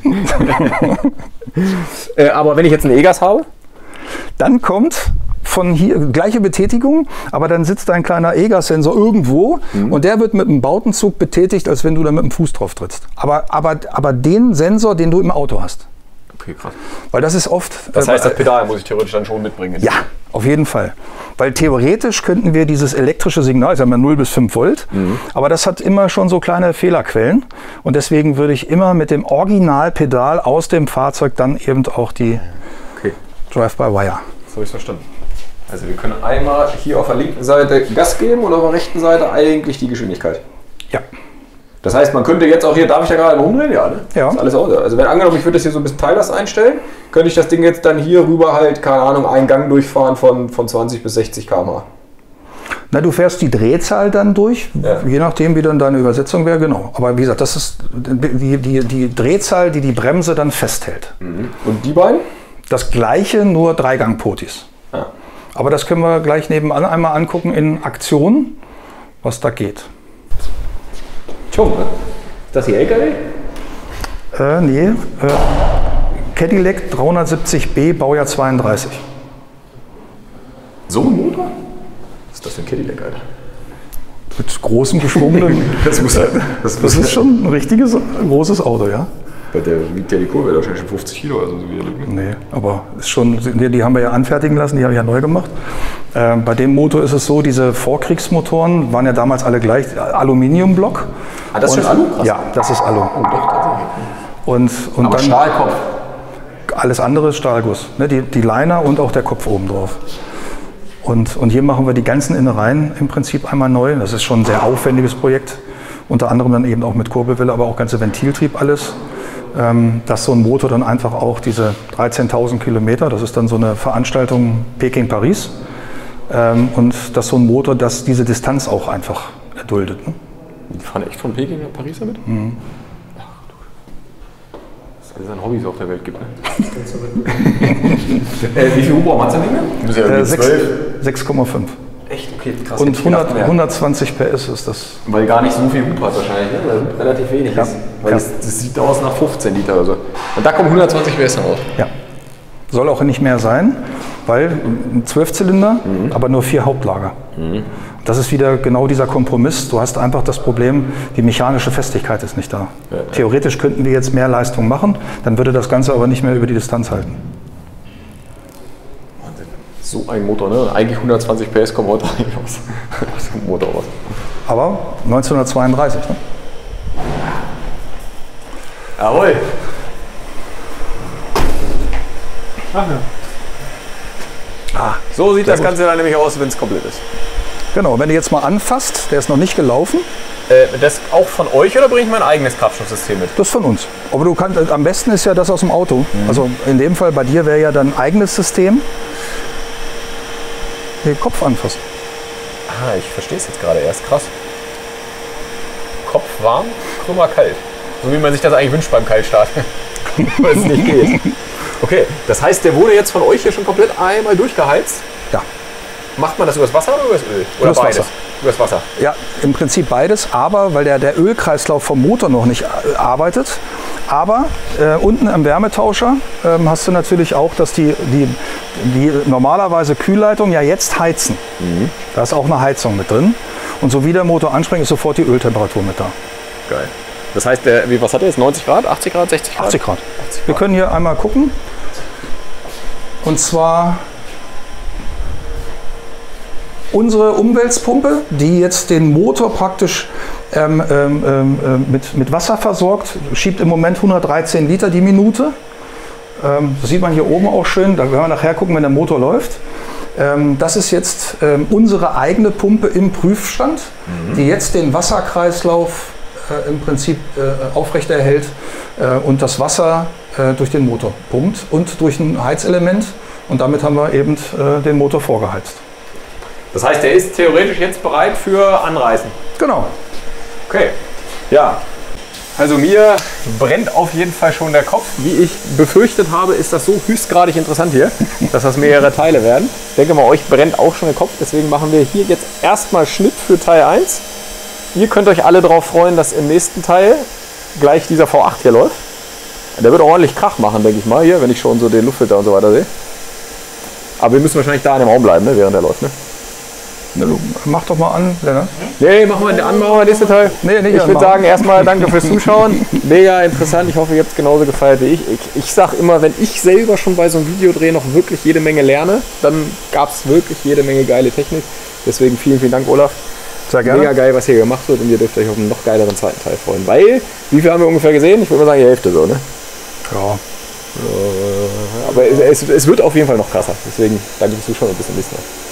äh, aber wenn ich jetzt einen E-Gas habe? Dann kommt von hier gleiche Betätigung, aber dann sitzt ein kleiner E-Gas-Sensor irgendwo mhm. und der wird mit einem Bautenzug betätigt, als wenn du da mit dem Fuß drauf trittst. Aber, aber, aber den Sensor, den du im Auto hast. Okay, krass. Weil das ist oft... Das heißt, das Pedal muss ich theoretisch dann schon mitbringen? Ja, auf jeden Fall. Weil theoretisch könnten wir dieses elektrische Signal, sagen wir null bis fünf Volt, mhm. aber das hat immer schon so kleine Fehlerquellen. Und deswegen würde ich immer mit dem Originalpedal aus dem Fahrzeug dann eben auch die okay. Drive-by-Wire. So habe ich verstanden. Also wir können einmal hier auf der linken Seite Gas geben und auf der rechten Seite eigentlich die Geschwindigkeit. Ja. Das heißt, man könnte jetzt auch hier, darf ich da gerade mal umdrehen? Ja, ne? Ja. Das ist alles aus. Also wenn angenommen, ich würde das hier so ein bisschen Teillast einstellen, könnte ich das Ding jetzt dann hier rüber halt, keine Ahnung, einen Gang durchfahren von, von zwanzig bis sechzig Kilometer pro Stunde. Na, du fährst die Drehzahl dann durch, ja. je nachdem, wie dann deine Übersetzung wäre, genau. Aber wie gesagt, das ist die, die, die Drehzahl, die die Bremse dann festhält. Mhm. Und die beiden? Das gleiche, nur Dreigang-Potis. Ja. Aber das können wir gleich nebenan einmal angucken in Aktion, was da geht. Schon, ne? Ist das hier L K W? Äh, nee, äh, Cadillac dreihundertsiebzig B, Baujahr zweiunddreißig. So ein Motor? Was ist das für ein Cadillac, Alter? Mit großem, geschwungenen... das, muss, das, das ist schon ein richtiges, großes Auto, ja? Der wiegt ja die Kurve wahrscheinlich schon fünfzig Kilo oder so. so wie er liegt. Nee, aber ist schon, die, die haben wir ja anfertigen lassen, die habe ich ja neu gemacht. Ähm, bei dem Motor ist es so, diese Vorkriegsmotoren waren ja damals alle gleich, Aluminiumblock. Ah, das ist schon Alu? Krass. Ja, das ist Alu. Oh, doch, tatsächlich. Und, und aber dann Stahlkopf. Alles andere ist Stahlguss, ne? die, die Liner und auch der Kopf oben drauf. Und, und hier machen wir die ganzen Innereien im Prinzip einmal neu. Das ist schon ein sehr aufwendiges Projekt. Unter anderem dann eben auch mit Kurbelwelle, aber auch ganze Ventiltrieb alles. Ähm, dass so ein Motor dann einfach auch diese dreizehntausend Kilometer, das ist dann so eine Veranstaltung Peking-Paris. Ähm, und dass so ein Motor, dass diese Distanz auch einfach erduldet. Ne? Die fahren echt von Peking nach Paris damit? Mhm. Ach, du. Das ist ein Hobby, so auf der Welt gibt, ne? äh, wie viel Hubraum hat es denn nicht mehr? Äh, sechs Komma fünf. Echt? Okay, krass. Und hundert, hundertzwanzig P S ist das. Weil gar nicht so viel Hub hat wahrscheinlich, ne? Weil Hub relativ wenig ja. ist. Weil ja. das, das sieht aus nach fünfzehn Liter oder so. Und da kommen hundertzwanzig P S raus. Ja. Soll auch nicht mehr sein, weil ein Zwölfzylinder, mhm. aber nur vier Hauptlager. Mhm. Das ist wieder genau dieser Kompromiss. Du hast einfach das Problem, die mechanische Festigkeit ist nicht da. Ja, ja. Theoretisch könnten wir jetzt mehr Leistung machen, dann würde das Ganze aber nicht mehr über die Distanz halten. So ein Motor, ne? Eigentlich hundertzwanzig P S kommen heute eigentlich aus, aus dem Motor raus. Aber neunzehnhundertzweiunddreißig, ne? Jawohl! Ach ja. Ah, so sieht das gut. Ganze dann nämlich aus, wenn es komplett ist. Genau, wenn du jetzt mal anfasst, der ist noch nicht gelaufen. Äh, das auch von euch oder bringe ich mein eigenes Kraftstoffsystem mit? Das ist von uns. Aber du kannst, am besten ist ja das aus dem Auto. Mhm. Also in dem Fall bei dir wäre ja dein eigenes System. Den Kopf anfassen. Ah, ich verstehe es jetzt gerade erst. Krass. Kopf warm, Krümmer kalt. So wie man sich das eigentlich wünscht beim Kaltstart. Weil es nicht geht. Okay, das heißt, der wurde jetzt von euch hier schon komplett einmal durchgeheizt? Ja. Macht man das übers Wasser oder übers Öl? Oder übers beides? Wasser. Übers Wasser. Ja, im Prinzip beides, aber weil der, der Ölkreislauf vom Motor noch nicht äh, arbeitet. Aber äh, unten am Wärmetauscher ähm, hast du natürlich auch, dass die, die, die normalerweise Kühlleitung ja jetzt heizen. Mhm. Da ist auch eine Heizung mit drin. Und so wie der Motor anspringt, ist sofort die Öltemperatur mit da. Geil. Das heißt, der, wie, was hat er jetzt? neunzig Grad, achtzig Grad, sechzig Grad? achtzig Grad. achtzig Grad. Wir können hier einmal gucken. Und zwar unsere Umweltpumpe, die jetzt den Motor praktisch ähm, ähm, ähm, mit, mit Wasser versorgt, schiebt im Moment hundertdreizehn Liter die Minute. Ähm, das sieht man hier oben auch schön, da werden wir nachher gucken, wenn der Motor läuft. Ähm, das ist jetzt ähm, unsere eigene Pumpe im Prüfstand, mhm. die jetzt den Wasserkreislauf äh, im Prinzip äh, aufrechterhält äh, und das Wasser äh, durch den Motor pumpt und durch ein Heizelement. Und damit haben wir eben äh, den Motor vorgeheizt. Das heißt, der ist theoretisch jetzt bereit für Anreisen? Genau. Okay. Ja. Also mir brennt auf jeden Fall schon der Kopf. Wie ich befürchtet habe, ist das so höchstgradig interessant hier, dass das mehrere Teile werden. Ich denke mal, euch brennt auch schon der Kopf. Deswegen machen wir hier jetzt erstmal Schnitt für Teil eins. Ihr könnt euch alle darauf freuen, dass im nächsten Teil gleich dieser V acht hier läuft. Der wird ordentlich Krach machen, denke ich mal, hier, wenn ich schon so den Luftfilter und so weiter sehe. Aber wir müssen wahrscheinlich da in dem Raum bleiben, ne, während der läuft. Ne? Na, du, mach doch mal an, Lennart. Nee, machen wir den an, machen wir den nächsten Teil. Nee, nicht ich würde sagen, erstmal danke fürs Zuschauen. Mega interessant. Ich hoffe, ihr habt es genauso gefeiert wie ich. Ich, ich sage immer, wenn ich selber schon bei so einem Videodreh noch wirklich jede Menge lerne, dann gab es wirklich jede Menge geile Technik. Deswegen vielen, vielen Dank, Olaf. Sehr gerne. Mega geil, was hier gemacht wird, und ihr dürft euch auf einen noch geileren zweiten Teil freuen. Weil, wie viel haben wir ungefähr gesehen? Ich würde mal sagen, die Hälfte so, ne? Ja. Aber es, es, es wird auf jeden Fall noch krasser. Deswegen danke fürs Zuschauen und bis zum nächsten Mal.